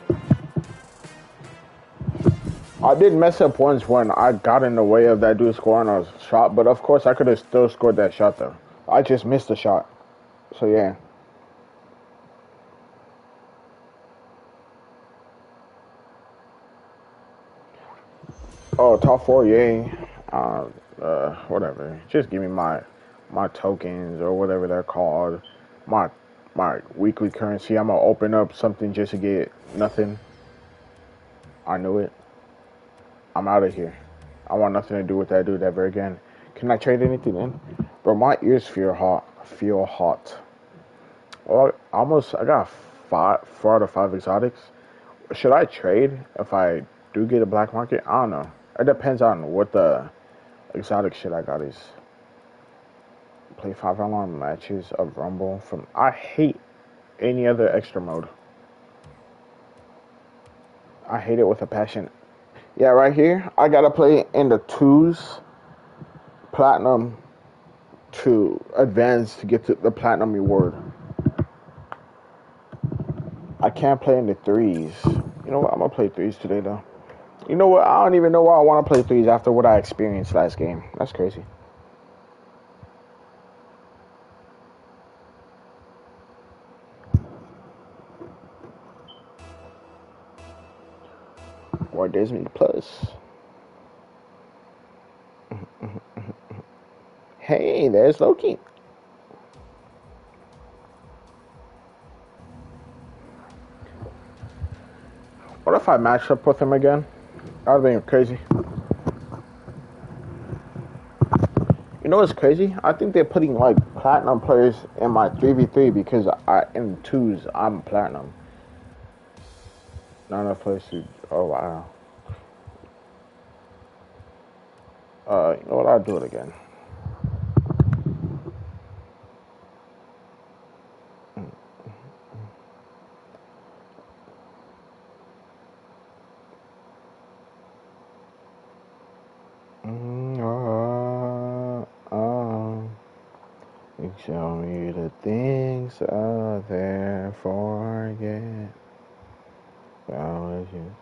I did mess up once when I got in the way of that dude scoring a shot, but of course I could have still scored that shot though. I just missed the shot. So yeah. Oh, top four, yay. Whatever. Just give me my tokens or whatever they're called. My my weekly currency. I'm gonna open up something just to get nothing. I knew it. I'm out of here. I want nothing to do with that dude ever again. Can I trade anything in? Bro, my ears feel hot. Feel hot. Well, I got 4 out of 5 exotics. Should I trade if I do get a black market? I don't know. It depends on what the exotic shit I got is. Play 5-on-1 matches of Rumble from. I hate any other extra mode. I hate it with a passion. Yeah, right here, I gotta play in the 2s, platinum to advance to get to the platinum reward. I can't play in the 3s. You know what? I'm gonna play 3s today though. You know what? I don't even know why I want to play 3s after what I experienced last game. That's crazy. Or Disney Plus. Hey, there's Loki. What if I matched up with him again? That would be crazy. You know what's crazy? I think they're putting like platinum players in my 3v3 because in 2s I'm platinum. Not enough players to. Oh wow. You know what? I'll do it again. You show me the things there forget. I was just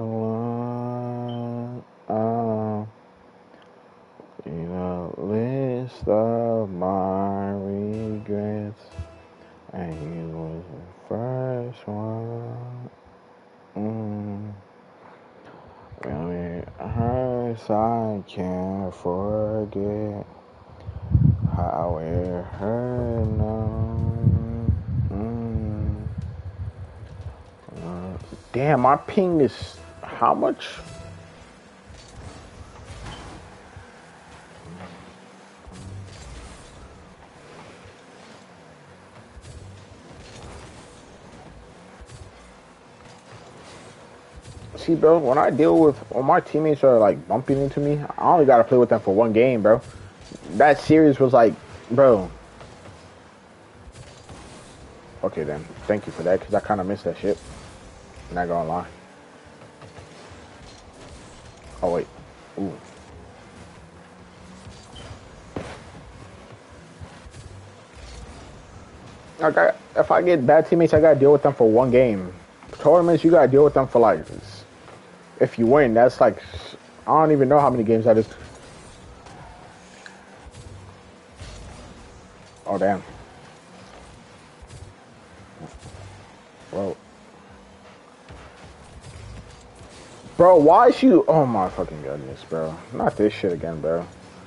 in a list of my regrets, and you was the first one. When it hurts, I can't forget how it hurt. Damn, my ping is how much? see, bro, when my teammates are like bumping into me, I only gotta play with them for one game, bro. That series was like, bro. Okay then, thank you for that, cause I kind of missed that shit. Not gonna lie. Oh wait, ooh. If I get bad teammates, I gotta deal with them for one game. Tournaments, you gotta deal with them for like. If you win, that's like, I don't even know how many games that is. Oh damn. Bro. Bro, why is you? Oh my fucking goodness, bro. Not this shit again, bro.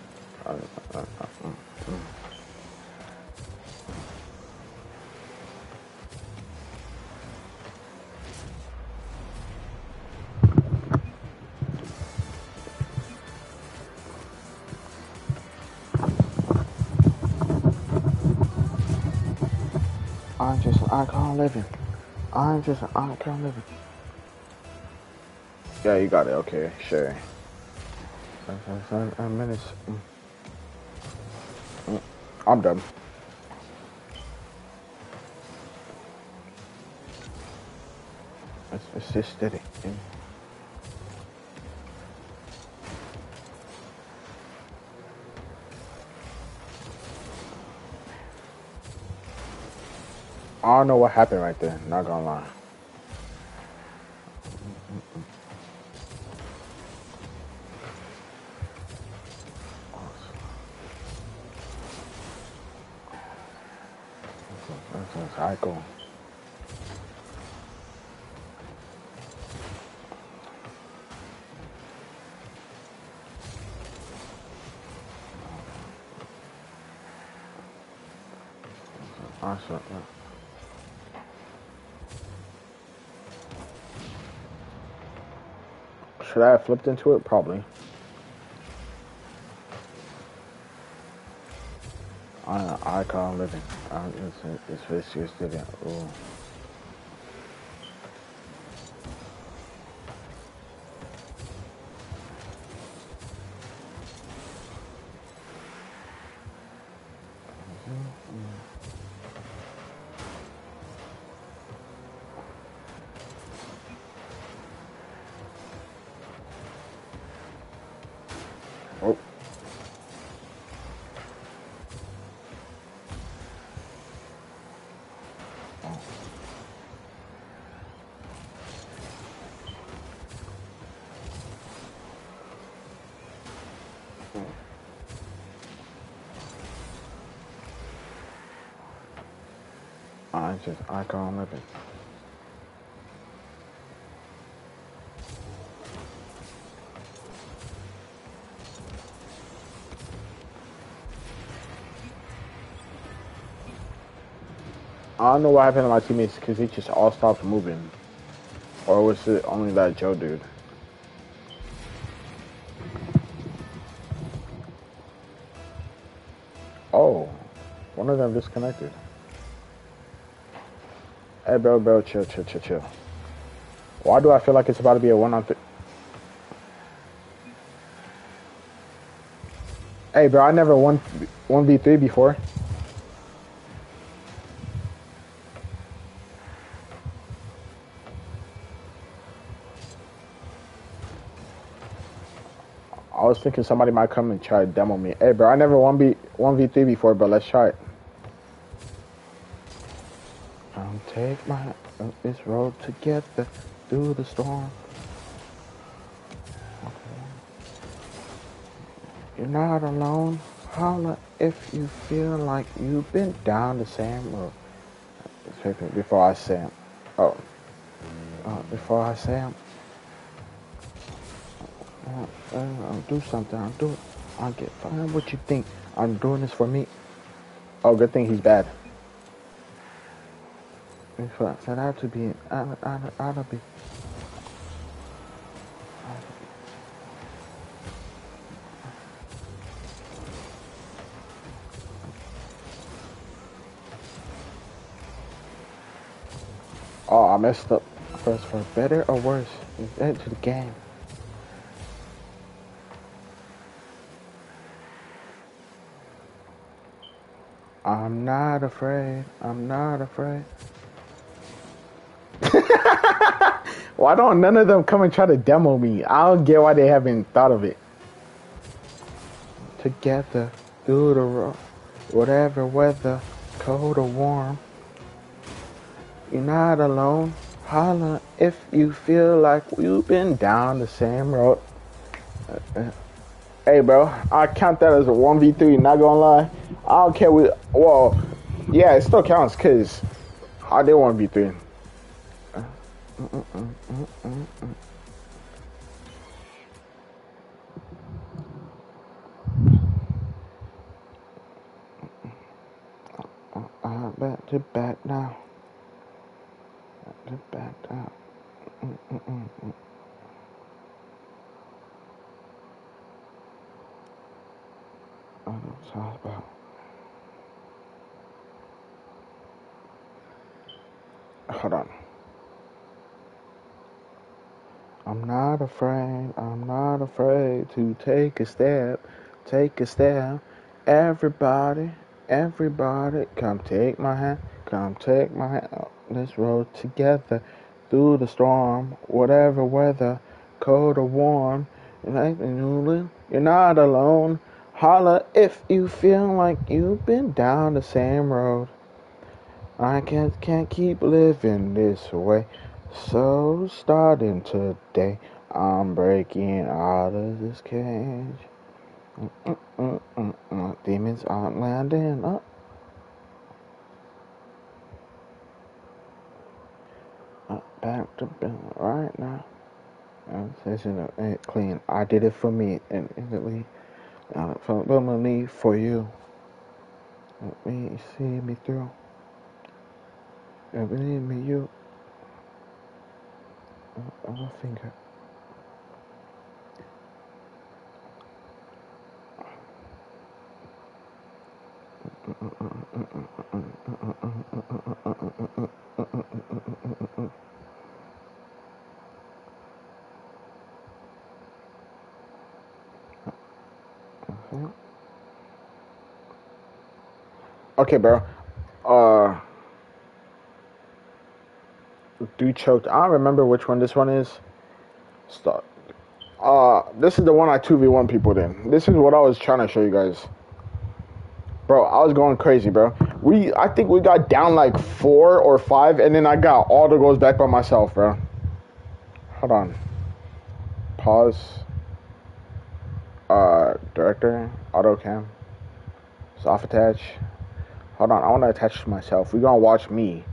I'm just an icon living. I'm just an icon living. Yeah, you got it. Okay, sure. 7 minutes. I'm done. It's just steady. I don't know what happened right there. Not gonna lie. That's a cycle. Awesome. Should I have flipped into it? Probably. Icon living. It's vicious living. Ooh. Oh. It's just icon living. I don't know what happened to my teammates because they just all stopped moving. Or was it only that Joe dude? Oh, one of them disconnected. Hey, bro, chill. Why do I feel like it's about to be a 1-on-3? Hey, bro, I never won 1v3 before. I was thinking somebody might come and try to demo me. Hey, bro, I never 1v3 before, but let's try it. Take this road together through the storm. Okay. You're not alone. Holla if you feel like you've been down the same road. Before I say them. Before I say them. I'll do something. I'll do it. I'll get fine. What you think? I'm doing this for me. Oh, good thing he's bad. If I said out to be, I'll be. Oh, I messed up. First, for better or worse? Into the game. I'm not afraid. I'm not afraid. Why don't none of them come and try to demo me? I don't get why they haven't thought of it. Together, through the road, whatever weather, cold or warm. You're not alone. Holla if you feel like you've been down the same road. Hey, bro, I count that as a 1v3, not gonna lie. I don't care. Well, yeah, it still counts because I did 1v3. I'm back to back now. Back to back now. I don't know what it's all about. Hold on. I'm not afraid to take a step. Everybody, come take my hand. Let's roll together through the storm, whatever weather, cold or warm. You're not alone. Holla if you feel like you've been down the same road. I can't keep living this way. So starting today, I'm breaking out of this cage. Demons aren't landing up. Back to building right now. I'm clean. I did it for me and instantly. From for you. Let me see me through. Believe me, you. On my finger. Okay, bro. Do choked. I don't remember which one this one is. Stop. This is the one I 2v1 people in. This is what I was trying to show you guys. Bro, I was going crazy, bro. I think we got down like 4 or 5, and then I got all the goals back by myself, bro. Hold on. Pause. Director, auto cam. Soft attach. Hold on, I want to attach to myself. We're gonna watch me.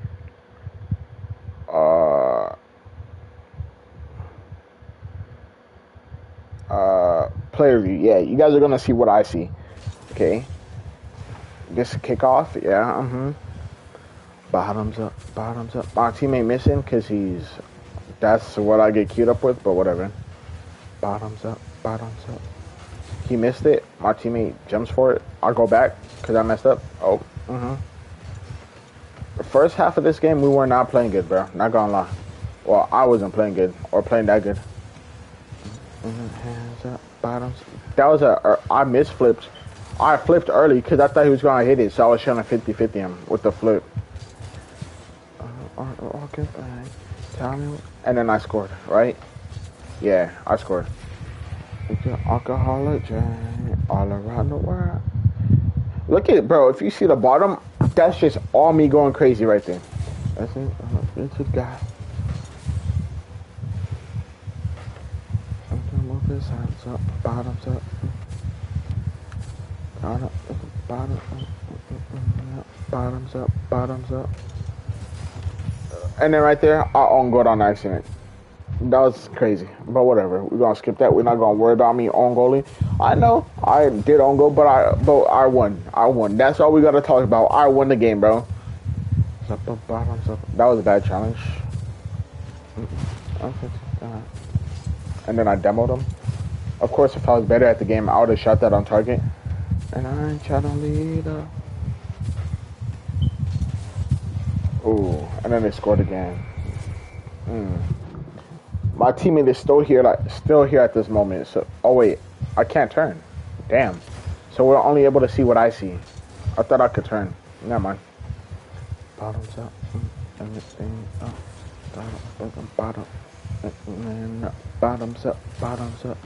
Player view. Yeah, you guys are gonna see what I see. Okay. This kickoff. Yeah. Bottoms up. My teammate missing because that's what I get queued up with, but whatever. Bottoms up. He missed it. My teammate jumps for it. I'll go back because I messed up. Oh. The first half of this game, we were not playing good, bro. Not gonna lie. Well, I wasn't playing good or playing that good. Hands up, bottoms. That was I misflipped. I flipped early because I thought he was gonna hit it, so I was trying to 50-50 him with the flip. And then I scored, right? Yeah, I scored. It's an alcoholic drink all around the world. Look at it, bro. If you see the bottom, that's just all me going crazy right there. That's it. It's a guy. Move his hands up, bottoms up. Bottoms up. And then right there, I on goal on accident. That was crazy, but whatever. We're gonna skip that. We're not gonna worry about me on goalie. I know I did on goal, but I won. That's all we gotta talk about. I won the game, bro. Bottoms up. That was a bad challenge. And then I demoed him. Of course, if I was better at the game, I would have shot that on target. And I ain't trying to lead up. Ooh, and then they scored again. My teammate is still here at this moment. So, oh wait, I can't turn. Damn. So we're only able to see what I see. I thought I could turn. Never mind. Bottoms up, everything up, bottom, bottoms up, bottoms up.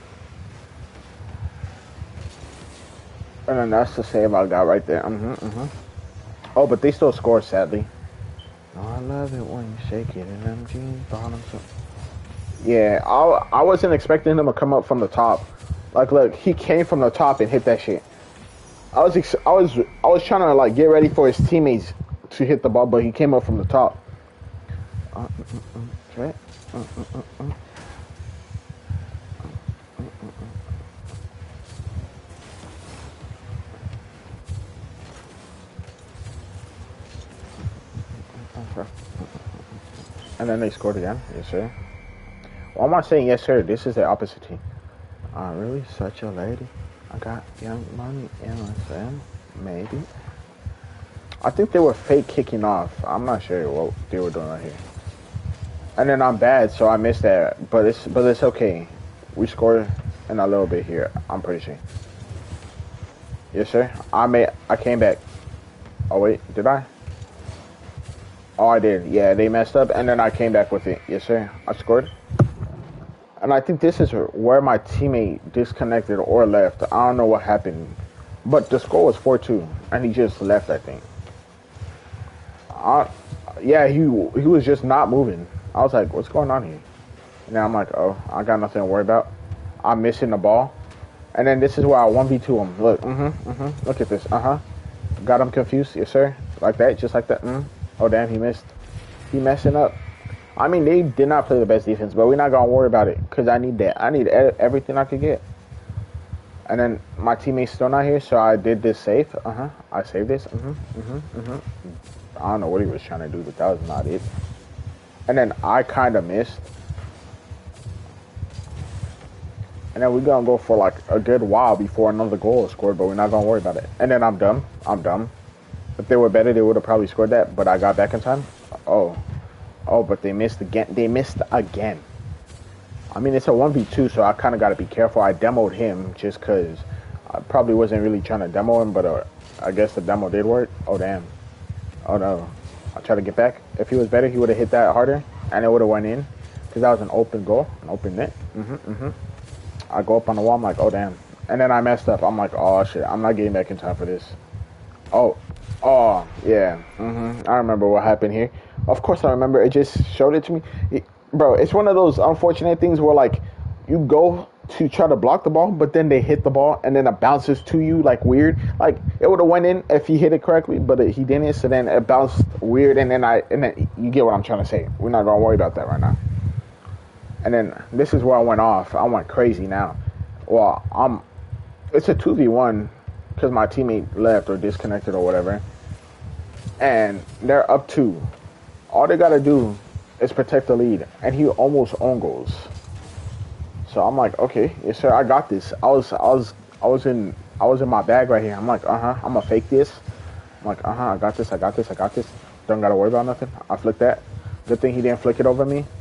And then that's the save I got right there. Oh, but they still score, sadly. Oh, I love it when you shake it and them jeans bottoms up. Yeah, I wasn't expecting him to come up from the top. Like, look, he came from the top and hit that shit. I was trying to like get ready for his teammates to hit the ball, but he came up from the top. Right. And then they scored again. Yes, sir. Why am I saying yes, sir? This is the opposite team. Really? Such a lady. I got young money MSM. Maybe. I think they were fake kicking off. I'm not sure what they were doing right here. And then I'm bad, so I missed that. But it's okay. We scored in a little bit here. I'm pretty sure. Yes, sir. I came back. Oh wait, did I? Oh, I did. Yeah, they messed up, and then I came back with it. Yes, sir. I scored. And I think this is where my teammate disconnected or left. I don't know what happened. But the score was 4-2, and he just left, I think. Yeah, he was just not moving. I was like, what's going on here? And then I'm like, oh, I got nothing to worry about. I'm missing the ball. And then this is where I 1v2 him. Look, look at this, Got him confused, yes, sir. Like that, just like that, Oh, damn, he missed. He messing up. I mean, they did not play the best defense, but we're not going to worry about it because I need that. I need everything I could get. And then my teammate's still not here, so I did this save. I saved this. I don't know what he was trying to do, but that was not it. And then I kind of missed. And then we're going to go for like a good while before another goal is scored, but we're not going to worry about it. And then I'm dumb. If they were better, they would have probably scored that, but I got back in time. Oh, but they missed again. I mean, it's a 1v2, so I kind of got to be careful. I demoed him just because I probably wasn't really trying to demo him, but I guess the demo did work. Oh, damn. Oh, no. I tried to get back. If he was better, he would have hit that harder, and it would have went in because that was an open goal, an open net. I go up on the wall. I'm like, oh, damn. And then I messed up. I'm like, oh, shit. I'm not getting back in time for this. Oh, yeah. I remember what happened here. Of course I remember. It just showed it to me. Bro, it's one of those unfortunate things where, like, you go to try to block the ball, but then they hit the ball, and then it bounces to you, like, weird. Like, it would have went in if he hit it correctly, but he didn't, so then it bounced weird, and then you get what I'm trying to say. We're not going to worry about that right now. And then this is where I went off. I went crazy now. Well, it's a 2v1 because my teammate left or disconnected or whatever. And they're up 2. All they got to do is protect the lead. And he almost own goals. So I'm like, okay, yes sir, I got this. I was in my bag right here. I'm like, I'm gonna fake this. I'm like, I got this. Don't gotta worry about nothing. I flicked that. Good thing he didn't flick it over me.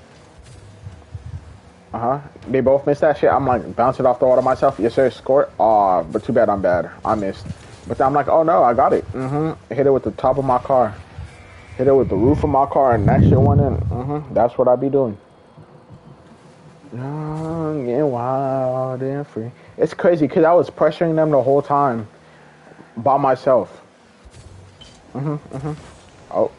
They both missed that shit. I'm like, bounce it off the wall to myself. Yes sir, score. But too bad I'm bad. I missed. But then I'm like, oh no, I got it. Hit it with the top of my car. Hit it with the roof of my car, and that shit went in. That's what I be doing. Young and wild and free. It's crazy because I was pressuring them the whole time by myself. Oh.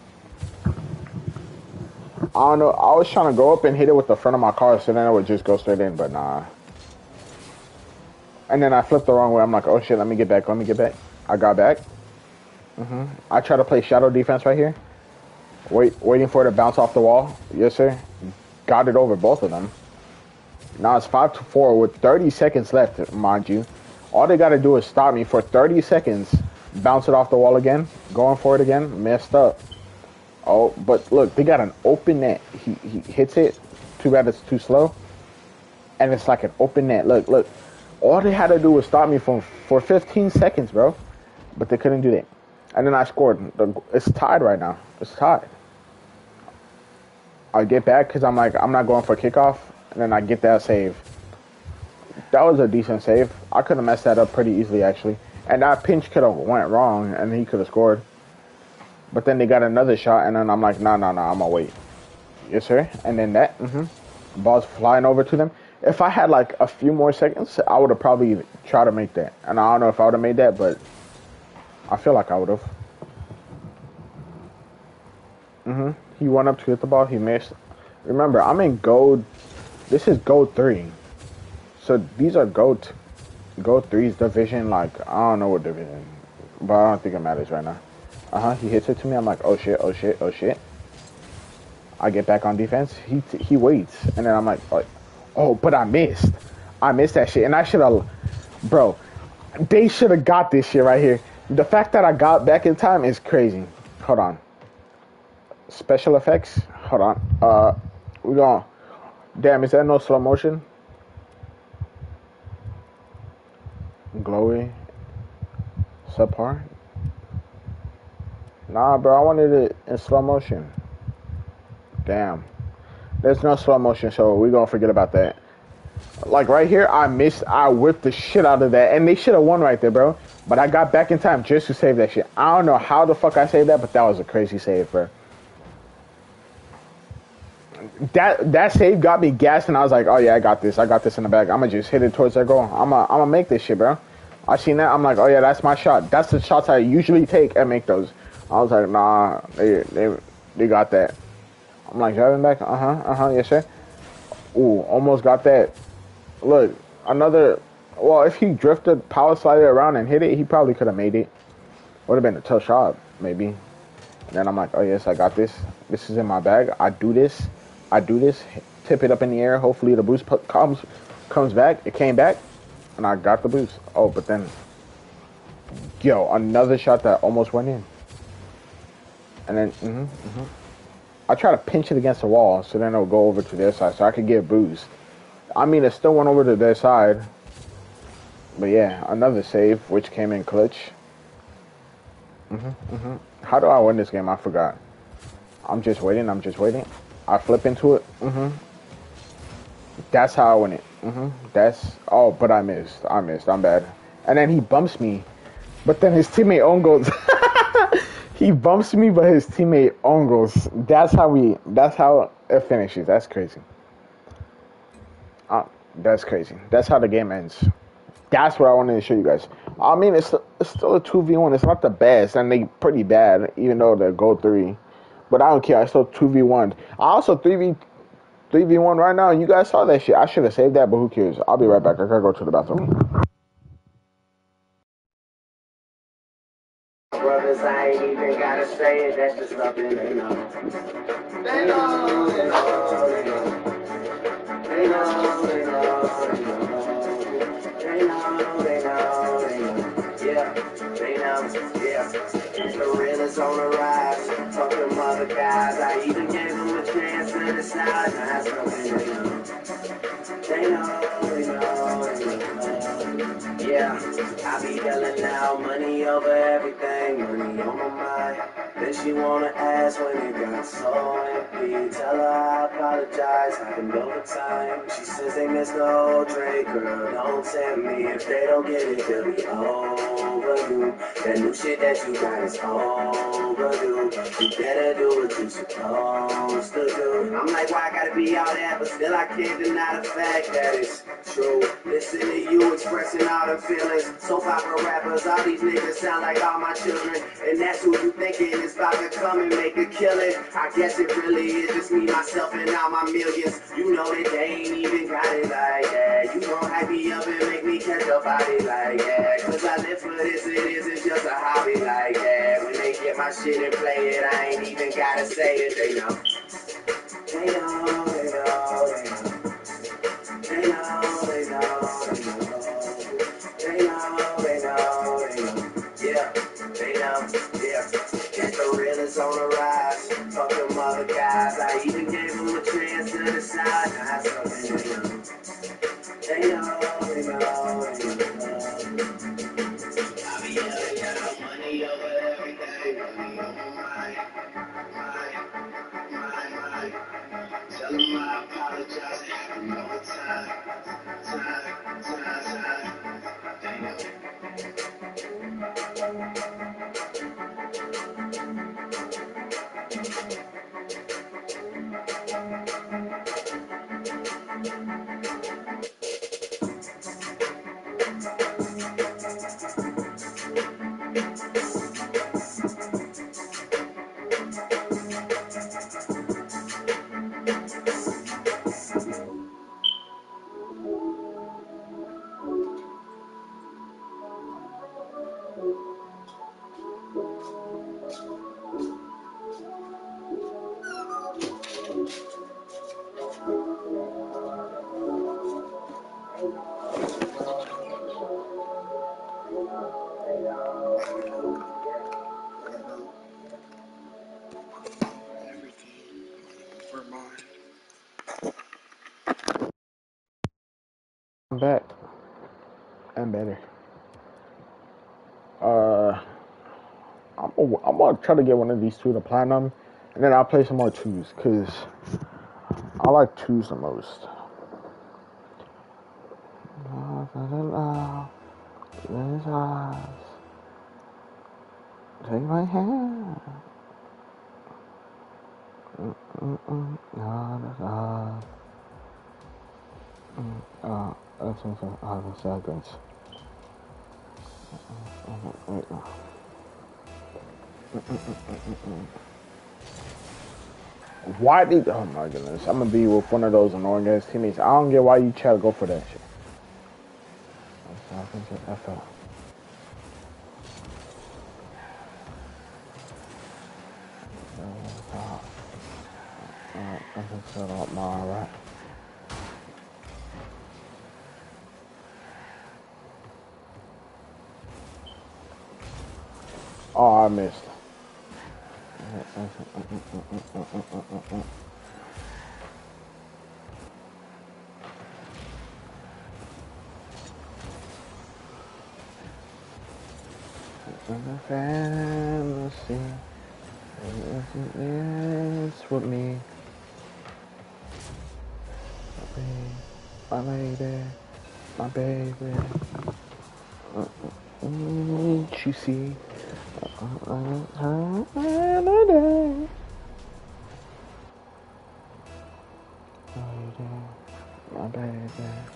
I don't know. I was trying to go up and hit it with the front of my car, so then it would just go straight in, but nah. And then I flipped the wrong way. I'm like, oh shit, let me get back. I got back. I try to play shadow defense right here. Waiting for it to bounce off the wall. Yes, sir. Got it over both of them. Now it's 5-4 with 30 seconds left, mind you. All they got to do is stop me for 30 seconds, bounce it off the wall again, going for it again, messed up. Oh, but look, they got an open net. He hits it. Too bad it's too slow. And it's like an open net. Look. All they had to do was stop me for 15 seconds, bro. But they couldn't do that. And then I scored. It's tied right now. It's tied. I get back because I'm like, I'm not going for kickoff, and then I get that save. That was a decent save. I could have messed that up pretty easily, actually. And that pinch could have went wrong, and he could have scored. But then they got another shot, and then I'm like, nah, I'm gonna wait. Yes, sir. And then that, ball's flying over to them. If I had like a few more seconds, I would have probably tried to make that. And I don't know if I would have made that, but I feel like I would have. He went up to get the ball. He missed. Remember, I'm in gold. This is gold 3. So these are gold 3's division. Like, I don't know what division. But I don't think it matters right now. He hits it to me. I'm like, oh shit. I get back on defense. He waits. And then I'm like, oh, but I missed. I missed that shit. And I should have, bro, they should have got this shit right here. The fact that I got back in time is crazy. Hold on. Special effects. Hold on. We going. Damn, is that no slow motion? Glowy. Subpar. Nah, bro, I wanted it in slow motion. Damn. There's no slow motion, so we gonna forget about that. Like right here, I whipped the shit out of that, and they should have won right there, bro. But I got back in time just to save that shit. I don't know how the fuck I saved that, but that was a crazy save, bro. That save got me gassed, and I was like, oh yeah, I got this in the bag. I'm gonna just hit it towards that goal. I'm gonna make this shit, bro. I seen that, I'm like, oh yeah, that's my shot. That's the shots I usually take and make those. I was like, nah, they got that. I'm like, driving back, yes sir. Ooh, almost got that. Look, another, well, if he drifted power slider around and hit it, he probably could have made it. Would have been a tough shot, maybe. And then I'm like, oh yes, I got this. This is in my bag. I do this, tip it up in the air. Hopefully the boost comes back. It came back, and I got the boost. Oh, but then, yo, another shot that almost went in. And then, I try to pinch it against the wall, so then it'll go over to their side, so I could get a boost. I mean, it still went over to their side. But yeah, another save, which came in clutch. How do I win this game? I forgot. I'm just waiting. I flip into it. That's how I win it. Oh, but I missed. I'm bad. And then he bumps me. But then his teammate own goes. He bumps me, but his teammate own goes. That's how it finishes. That's crazy. That's crazy. That's how the game ends. That's what I wanted to show you guys. I mean, it's still a 2v1. It's not the best, and they pretty bad, even though they're gold 3. But I don't care. I still 2v1. I also 3v1 right now. You guys saw that shit. I should have saved that, but who cares? I'll be right back. I gotta go to the bathroom. Brothers, I ain't even gotta say it. That's just something they know. They know. Yeah. The real is on the rise. Fuck them other guys. I even gave them a chance to decide. Now that's something they know. Yeah, I be yelling now, money over everything, money on my mind. Then she wanna ask when it got so empty. Tell her I apologize, happened over time. She says they missed the whole trade, girl, don't tempt me. If they don't get it, they'll be over you. That new shit that you got is overdue. You better do what you supposed to do. I'm like, why I gotta be all that, but still I can't deny the fact that it's true. Listen to you expressing all the feelings. Soap opera rappers, all these niggas sound like all my children. And that's who you thinking is about to come and make a killing. I guess it really is just me, myself, and all my millions. You know that they ain't even got it like that. You gon' hype me up and make me catch a body like that. Cause I live for this, it isn't just a hobby like that. When they get my shit and play it, I ain't even gotta say it. They know. They know. The real is on the rise. Fuck them other guys. I even gave them a chance to decide. Now that's something they know. I be yelling out money over everything. Money on my mind. I'm back. I'm better. Uh, I'm gonna try to get one of these two to platinum, and then I'll play some more twos, cause I like twos the most. Take my hand. That's the seconds. Why did? Oh my goodness! I'm gonna be with one of those annoying ass teammates. I don't get why you try to go for that shit. I felt. I can set up my right. Oh, I missed. The fantasy is with me. My lady, my baby. You see. My baby.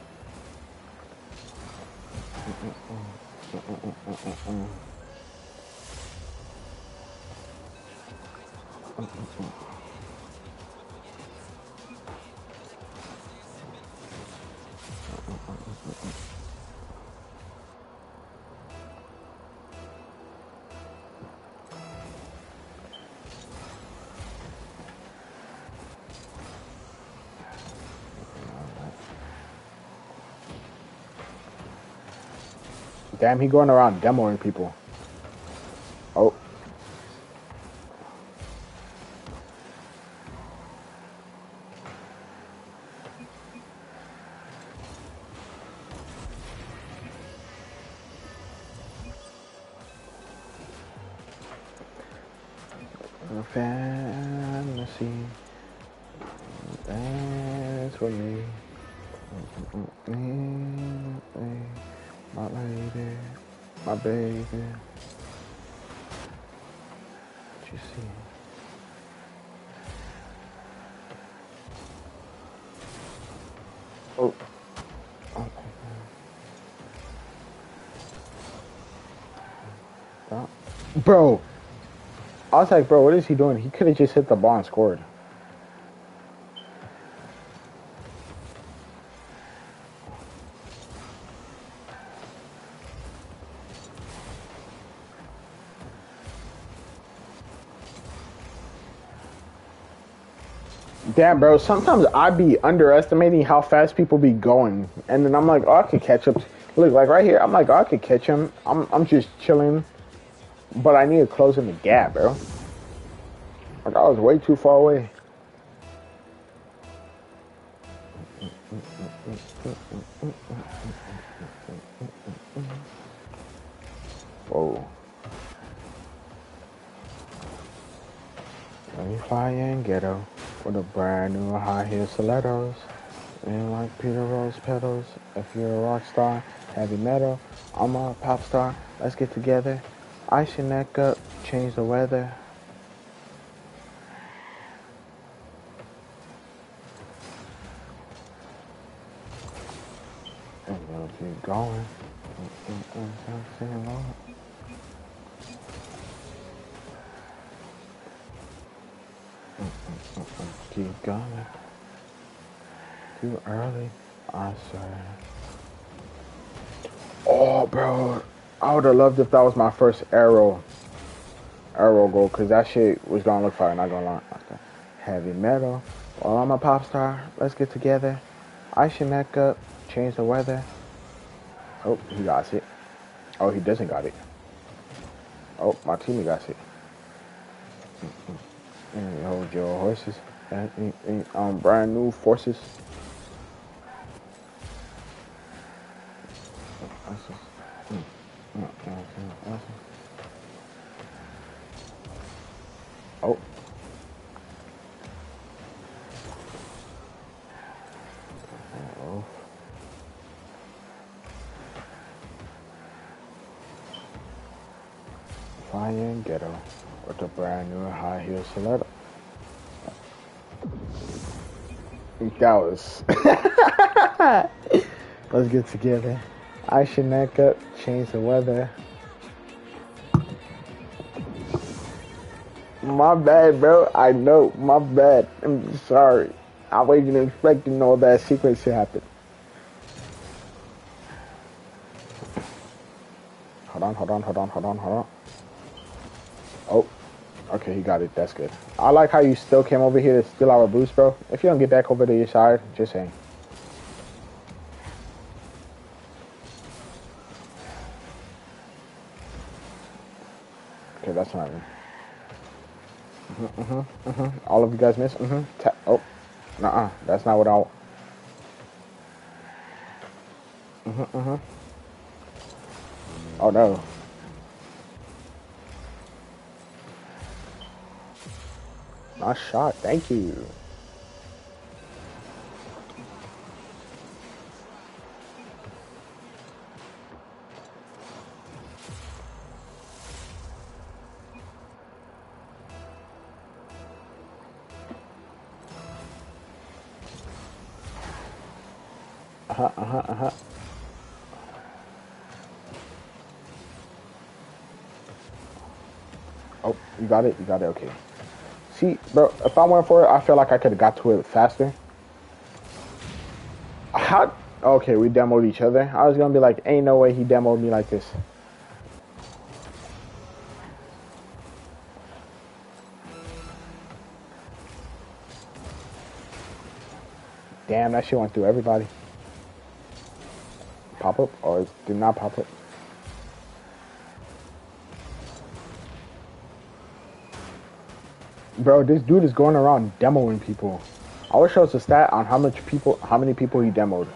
Damn, he going around demoing people. Oh. Fantasy. That's with me. My lady, my baby. What you see? Oh. Oh. Bro. I was like, bro, what is he doing? He could have just hit the ball and scored. Damn, bro, sometimes I be underestimating how fast people be going. And then I'm like, oh, I could catch up. Look, like right here, I'm like, oh, I could catch him. I'm just chilling. But I need to close in the gap, bro. Like, I was way too far away. Whoa. Let me fly in ghetto with a brand new high heel stilettos. And like Peter Rose pedals, if you're a rock star, heavy metal, I'm a pop star, let's get together. Ice your neck up, change the weather. And we'll keep going. Keep going. Too early, I swear. Oh, bro. I would have loved if that was my first arrow goal, because that shit was going to look fire, not going to lie. Okay. Heavy metal. Well, I'm a pop star. Let's get together. Ice your neck up. Change the weather. Oh, he got it. Oh, he doesn't got it. Oh, my teammate got it. And hold your horses. Brand new forces. Oh. Oh. Fire and ghetto with a brand new high heel stiletto. That was. Let's get together. Ice your neck up, change the weather. My bad, bro. I know. My bad. I'm sorry. I wasn't expecting all that sequence to happen. Hold on. Oh, okay, he got it. That's good. I like how you still came over here to steal our boost, bro. If you don't get back over to your side, just saying. Okay, that's not me. All of you guys miss. Oh, nuh-uh. That's not what I. Oh no. Nice shot. Thank you. Oh, you got it. You got it. Okay. See, bro, if I went for it, I feel like I could have got to it faster. How? Okay, we demoed each other. I was gonna be like, ain't no way he demoed me like this. Damn, that shit went through everybody. Pop up or it did not pop up. Bro, this dude is going around demoing people. I wish there was a stat on how many people he demoed.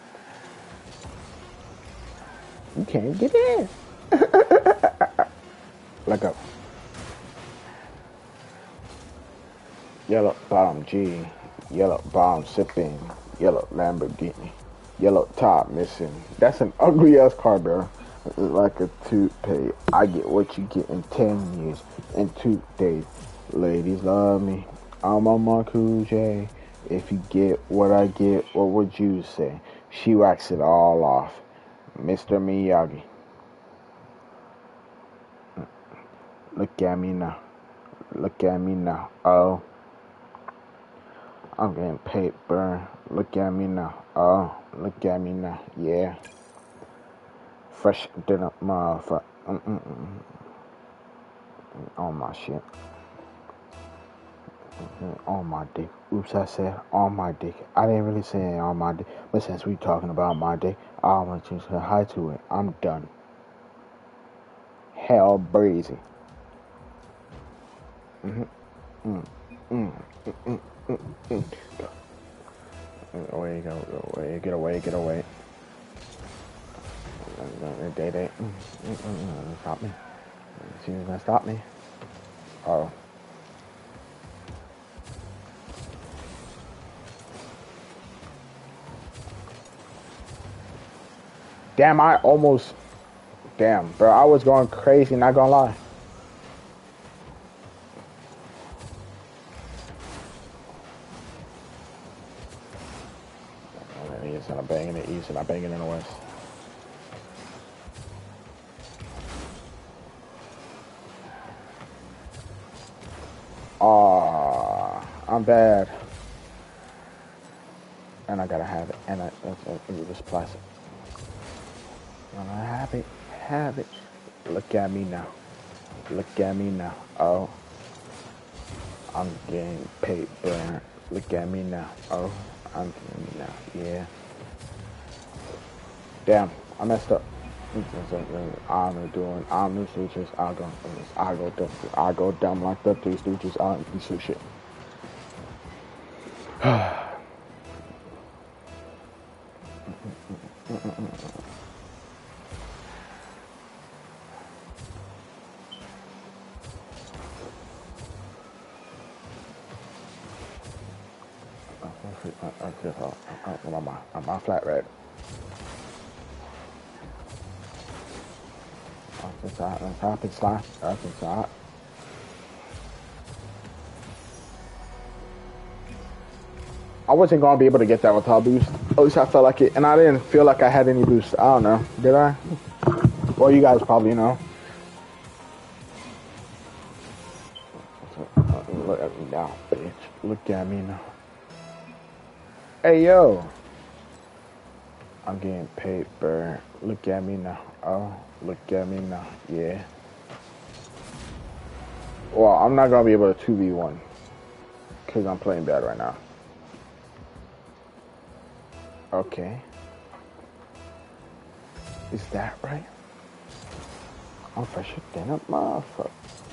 You can't get in. Let go. Yellow bottom G, yellow bottom sipping, yellow Lamborghini, yellow top missing. That's an ugly ass car, bro. It's like a toupee. I get what you get in 10 years, in 2 days. Ladies love me. I'm on my cool J. If you get what I get, what would you say? She whacks it all off. Mr. Miyagi. Look at me now. Look at me now. Oh. I'm getting paper. Look at me now. Oh, look at me now. Yeah. Fresh than a motherfucker. On my shit. On my dick. Oops, I said on my dick. I didn't really say on my dick. But since we talking about my dick, I want to say hi to it. I'm done. Hell breezy. Away, go away, get away, get away. Day. Stop me. She was gonna stop me. Oh. Damn, I almost. Damn, bro, I was going crazy, not gonna lie. And I'm banging it east and I'm banging in the west. I'm bad. And I gotta have it. And it was plastic. And I have it. Look at me now. Look at me now. Oh. I'm getting paper. Look at me now. Oh. I'm getting now. Yeah. Damn, I messed up. I'm the Stooges. I go dumb like the Three Stooges. I'm the shit. I'm on flat red. Up inside. Up inside. I wasn't gonna be able to get that without boost. At least I felt like it, and I didn't feel like I had any boost. I don't know. Did I? Well, you guys probably know. Look at me now, bitch. Look at me now. Hey, yo. I'm getting paper. Look at me now. Oh, look at me now. Yeah. Well, I'm not gonna be able to 2v1 because I'm playing bad right now. Okay. Is that right? I'm fresher than a motherfucker.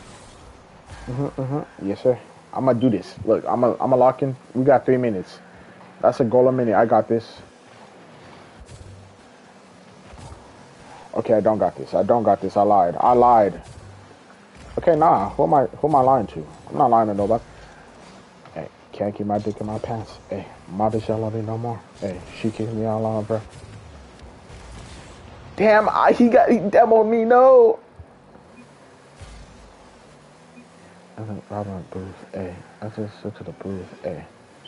Yes, sir. I'm gonna do this. Look, I'm a lock in. We got 3 minutes. That's a goal a minute. I got this. Okay, I don't got this. I don't got this. I lied. I lied. Okay, nah. Who am I lying to? I'm not lying to nobody. Hey, can't keep my dick in my pants. Hey, my bitch don't love me no more. Hey, she kicked me out long, bro. Damn, he demoed me. No. I think Robin booth. Hey, I just switched to the booth. Hey.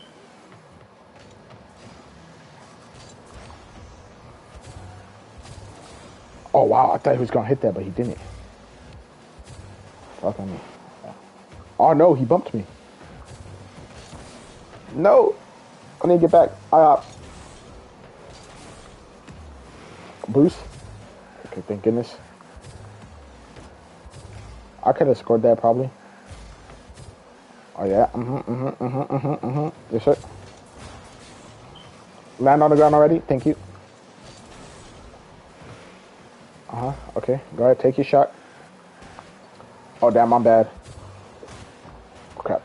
Oh wow, I thought he was gonna hit that, but he didn't. Fuck on me. Oh no, he bumped me. No, I need to get back. Boost. Okay, thank goodness. I could have scored that probably. Oh yeah. Yes sir. Land on the ground already. Thank you. Okay. Go ahead. Take your shot. Oh damn, I'm bad. Crap.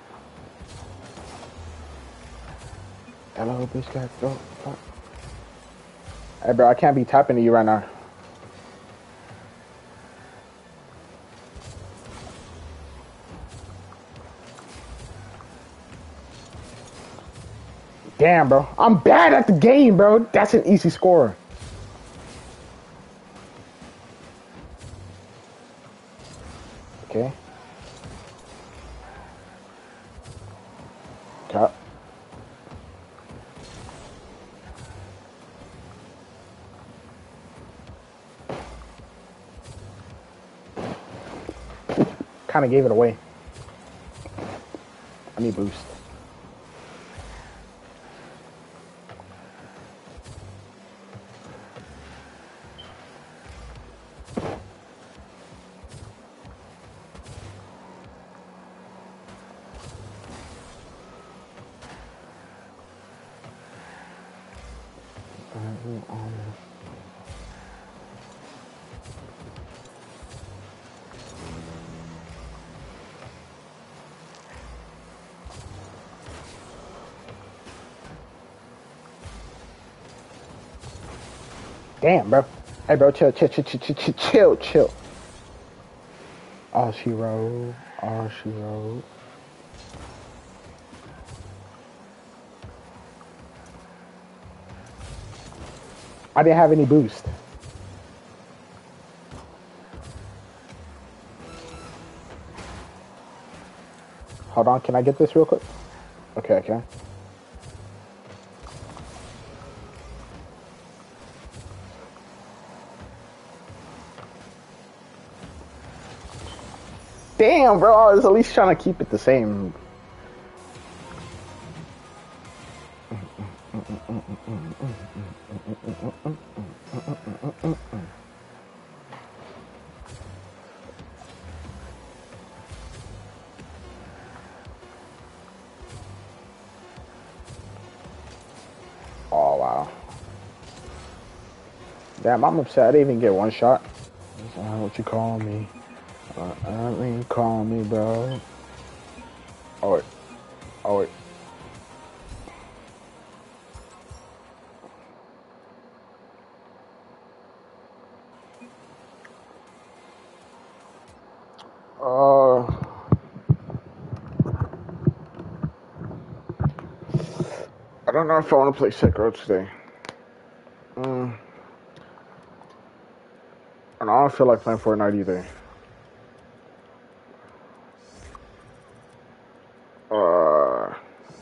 Hello, bitch guy. Go. Fuck. Hey bro, I can't be tapping to you right now. Damn, bro. I'm bad at the game, bro. That's an easy score. Okay. Cut. Kind of gave it away. I need boost. Damn, bro. Hey, bro, chill. Oh, she rolled. Oh, she rolled. I didn't have any boost. Hold on, can I get this real quick? Okay, I can. Damn, bro, I was at least trying to keep it the same. Oh, wow. Damn, I'm upset. I didn't even get one shot. That's not what you call me. I mean, call me, bro. Oh, wait. Oh, wait. I don't know if I want to play Sekiro today. And I don't feel like playing Fortnite either. Uh,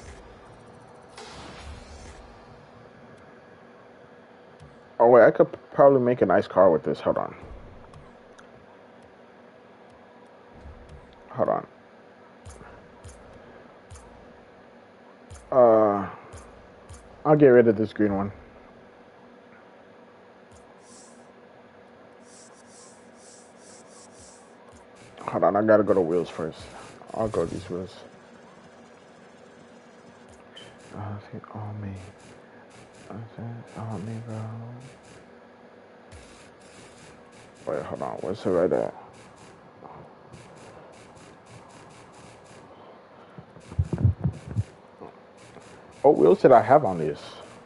oh wait, I could probably make a nice car with this. Hold on. Hold on. I'll get rid of this green one. Hold on, I gotta go to wheels first. I'll go to these wheels. On me. On me, bro. Wait, hold on. Where's it right at? What wheels did I have on these?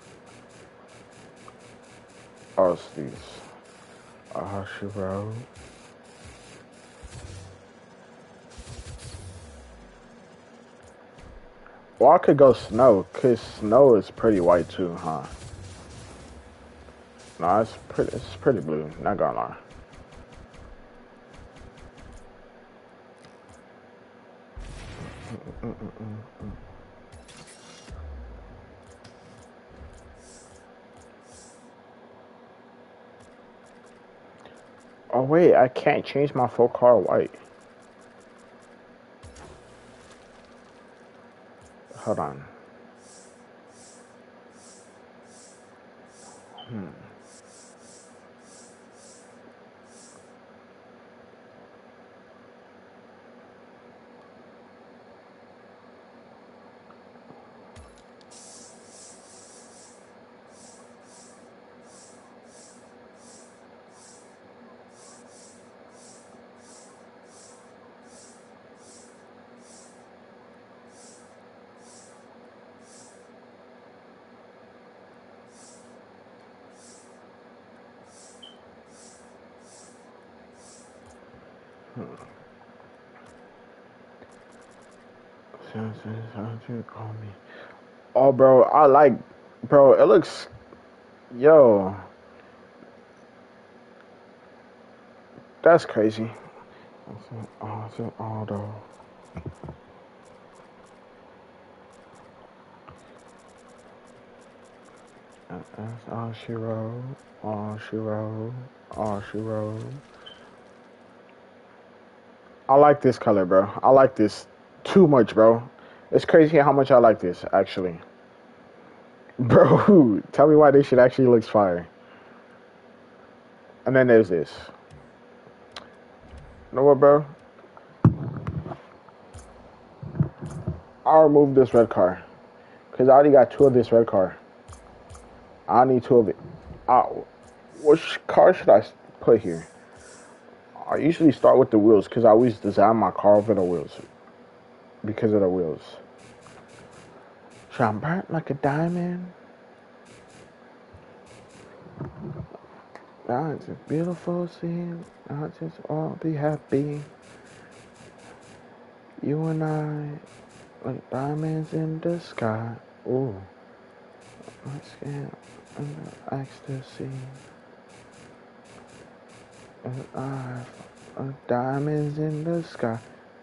Oh, it's these. Oh, shoot, bro. Well, I could go snow, because snow is pretty white too, huh? No, it's pretty blue, not gonna lie. Oh wait, I can't change my full car white. Hold on. Oh, bro, bro, it looks, yo, that's crazy. Oh, it's an auto. That's all she wrote. All she wrote. All she wrote. I like this color, bro. I like this too much, bro. It's crazy how much I like this, actually. Bro, tell me why this shit actually looks fire. And then there's this. You know what, bro? I'll remove this red car. Because I already got two of this red car. I need two of it. Which car should I put here? I usually start with the wheels because I always design my car over the wheels. Because of the wheels. Shine bright like a diamond. Now it's a beautiful scene. I'll just all be happy. You and I, like diamonds in the sky. Ooh. My skin under ecstasy. And I, like diamonds in the sky.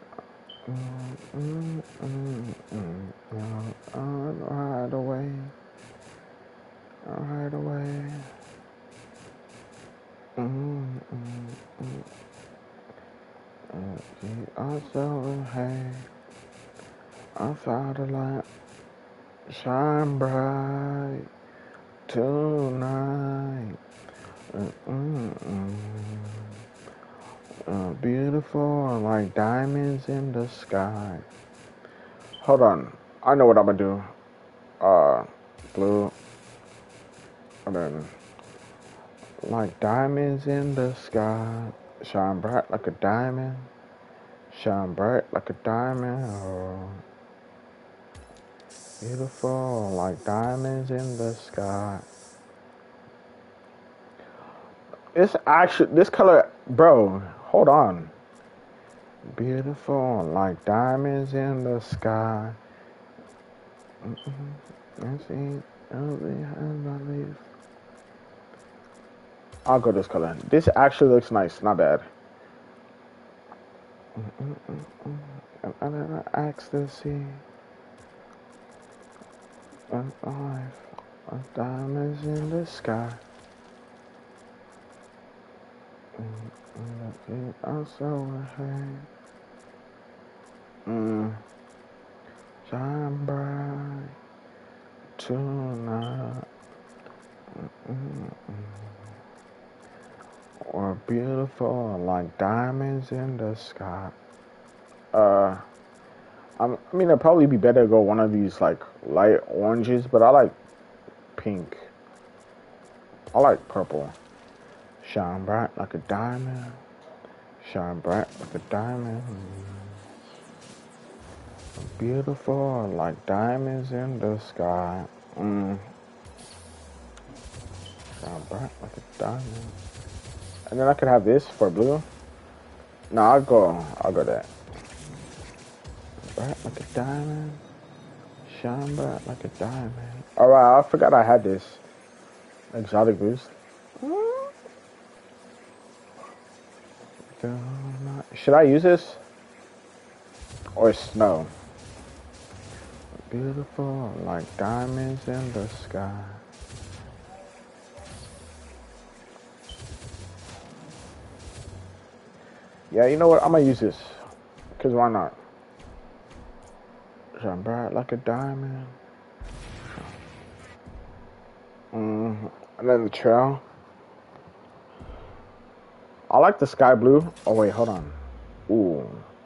I'll ride away. I'll ride away. I saw hey, I saw the light shine bright tonight. Beautiful like diamonds in the sky. Hold on, I know what I'm gonna do. Blue, and then like diamonds in the sky, shine bright like a diamond. Shine bright like a diamond, oh, beautiful like diamonds in the sky. It's actually, this color, bro, hold on. Beautiful like diamonds in the sky. Let's see. I'll go this color. This actually looks nice. Not bad. Ecstasy. Of life. Of diamonds in the sky. I'm so ahead. Shine bright tonight. Or beautiful like diamonds in the sky. I mean, it'd probably be better to go one of these like light oranges, but I like pink. I like purple. Shine bright like a diamond. Shine bright like a diamond. Beautiful like diamonds in the sky. Shine bright like a diamond. And then I could have this for blue. No, I'll go that. Bright like a diamond. Shine bright like a diamond. Alright, I forgot I had this. Exotic boost. Should I use this? Or snow? Beautiful like diamonds in the sky. Yeah, you know what? I'm gonna use this. Cause why not? Shine bright like a diamond. And then the trail. I like the sky blue. Oh wait, hold on. Ooh.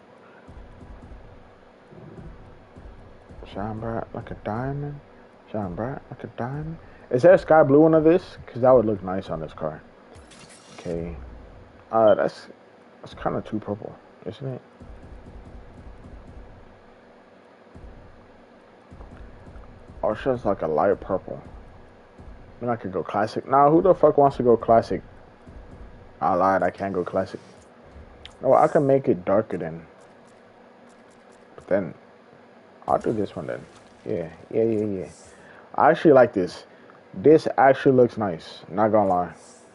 Shine bright like a diamond. Shine bright like a diamond. Is there a sky blue one of this? Cause that would look nice on this car. Okay. That's kind of too purple, isn't it? Oh, it's just like a light purple. Then I could go classic. Nah, who the fuck wants to go classic? I lied, I can't go classic. No, I can make it darker then. But then, I'll do this one then. Yeah. I actually like this. This actually looks nice. Not gonna lie.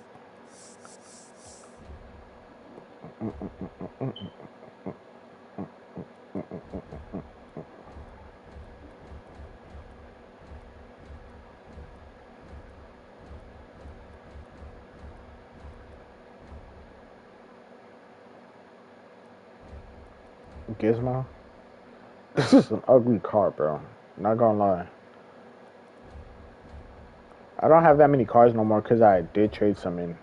Gizmo? This is an ugly car, bro. Not gonna lie. I don't have that many cars no more because I did trade some in.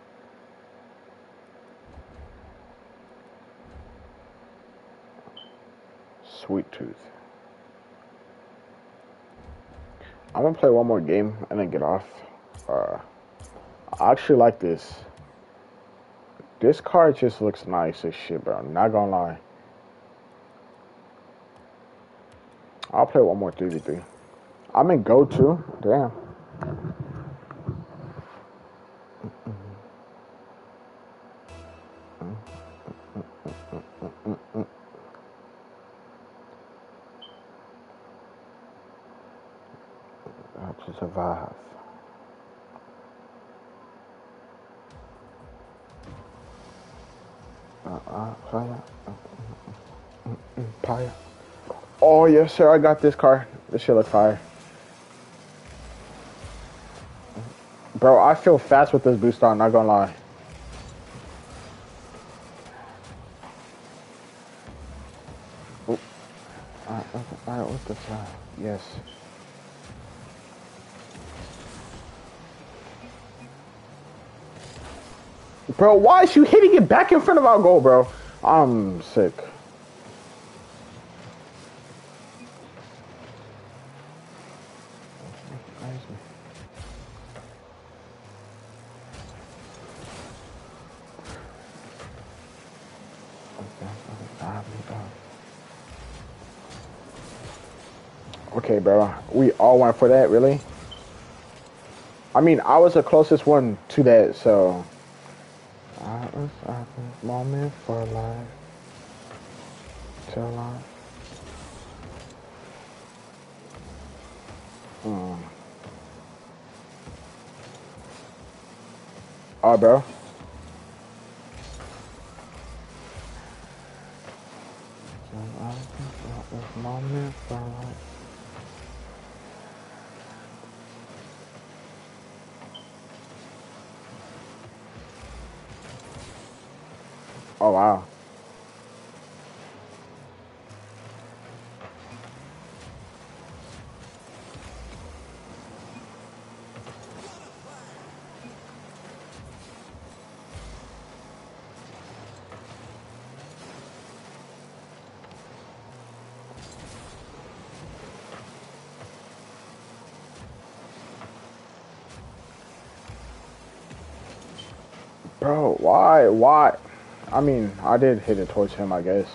Sweet Tooth. I'm gonna play one more game and then get off. I actually like this. This car just looks nice as shit, bro. Not gonna lie. I'll play one more 3v3. I'm in Go too. Damn. To survive. Fire. Fire. Oh yes, sir. I got this car. This shit look fire. Bro, I feel fast with this boost on. Not gonna lie. Alright, what's the time? Yes. Bro, why is you hitting it back in front of our goal, bro? I'm sick. Okay, bro. We all went for that, really? I mean, I was the closest one to that, so... I was at this moment for life. Till I... Mm. Oh, bro. Oh, wow. Bro, why? Why? I mean, I did hit it towards him, I guess.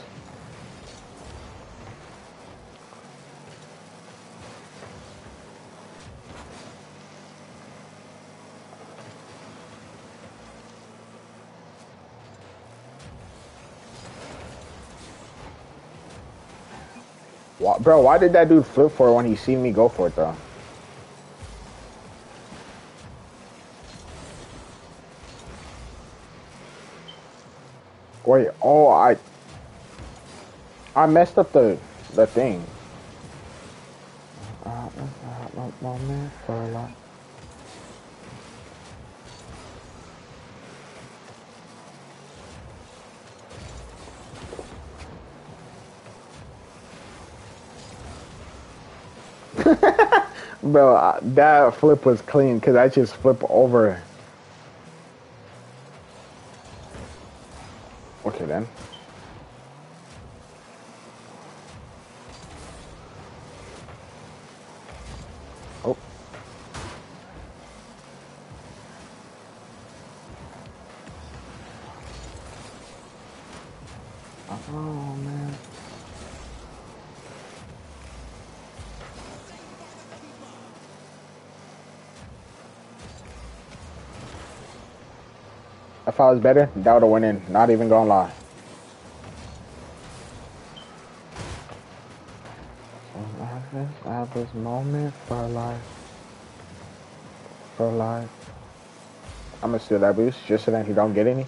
Why, bro, why did that dude flip for it when he seen me go for it, though? Wait, oh, I messed up the thing. Moment for a lot. Bro, that flip was clean because I just flip over. Okay, then. Oh. Oh, man. If I was better, that would have went in. Not even gonna lie. I have this moment for life. For life. I'm gonna steal that boost just so that he don't get any.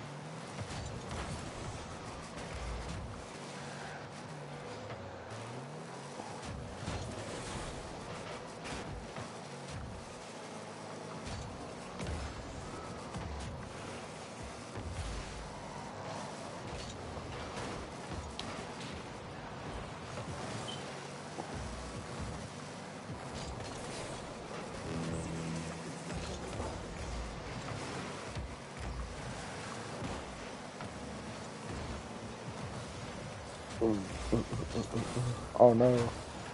Oh no.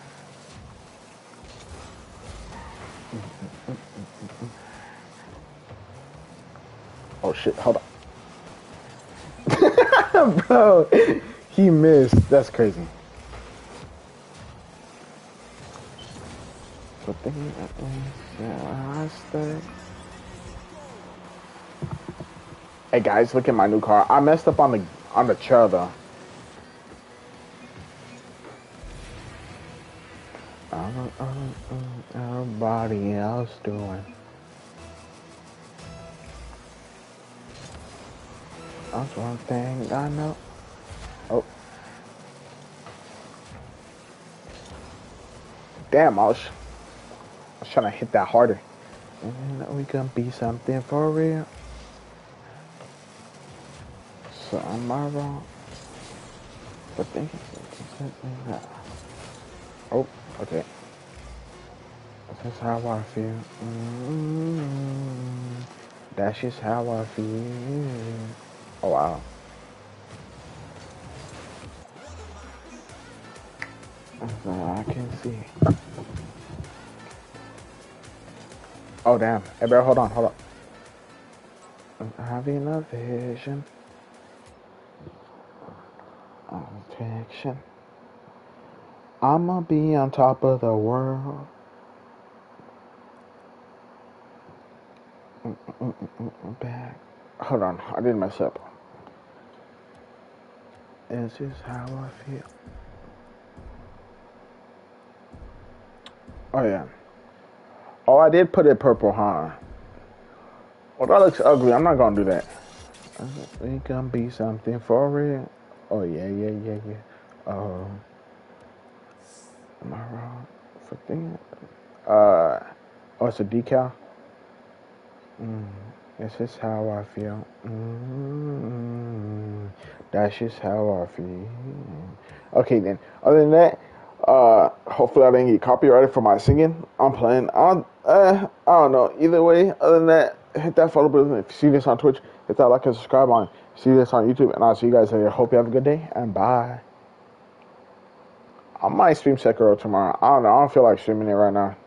Oh shit, hold on. Bro, he missed. That's crazy. But then I stay. Hey guys, look at my new car. I messed up on the chair though. Everybody else doing. That's one thing I know. Oh, damn! I was trying to hit that harder. And we can be something for real. So am I wrong? But thinking something that. Oh, okay. That's how I feel. That's just how I feel. Oh wow. That's all I can see. Oh damn. Hey bro, hold on, hold on. I'm having a vision of fiction. I'ma be on top of the world. Back. Hold on, I didn't mess up. This is how I feel. Oh yeah. Oh, I did put it purple, huh? Well, that looks ugly. I'm not gonna do that. We can be something for real. Oh yeah, yeah, yeah, yeah. Oh, am I wrong for thinking? Oh, it's a decal. Mm, that's just how I feel. That's just how I feel. Okay, then. Other than that, hopefully I didn't get copyrighted for my singing. I'm playing. I don't know. Either way, other than that, hit that follow button. If you see this on Twitch, hit that like and subscribe on. See this on YouTube, and I'll see you guys later. Hope you have a good day, and bye. I might stream Sekiro tomorrow. I don't know. I don't feel like streaming it right now.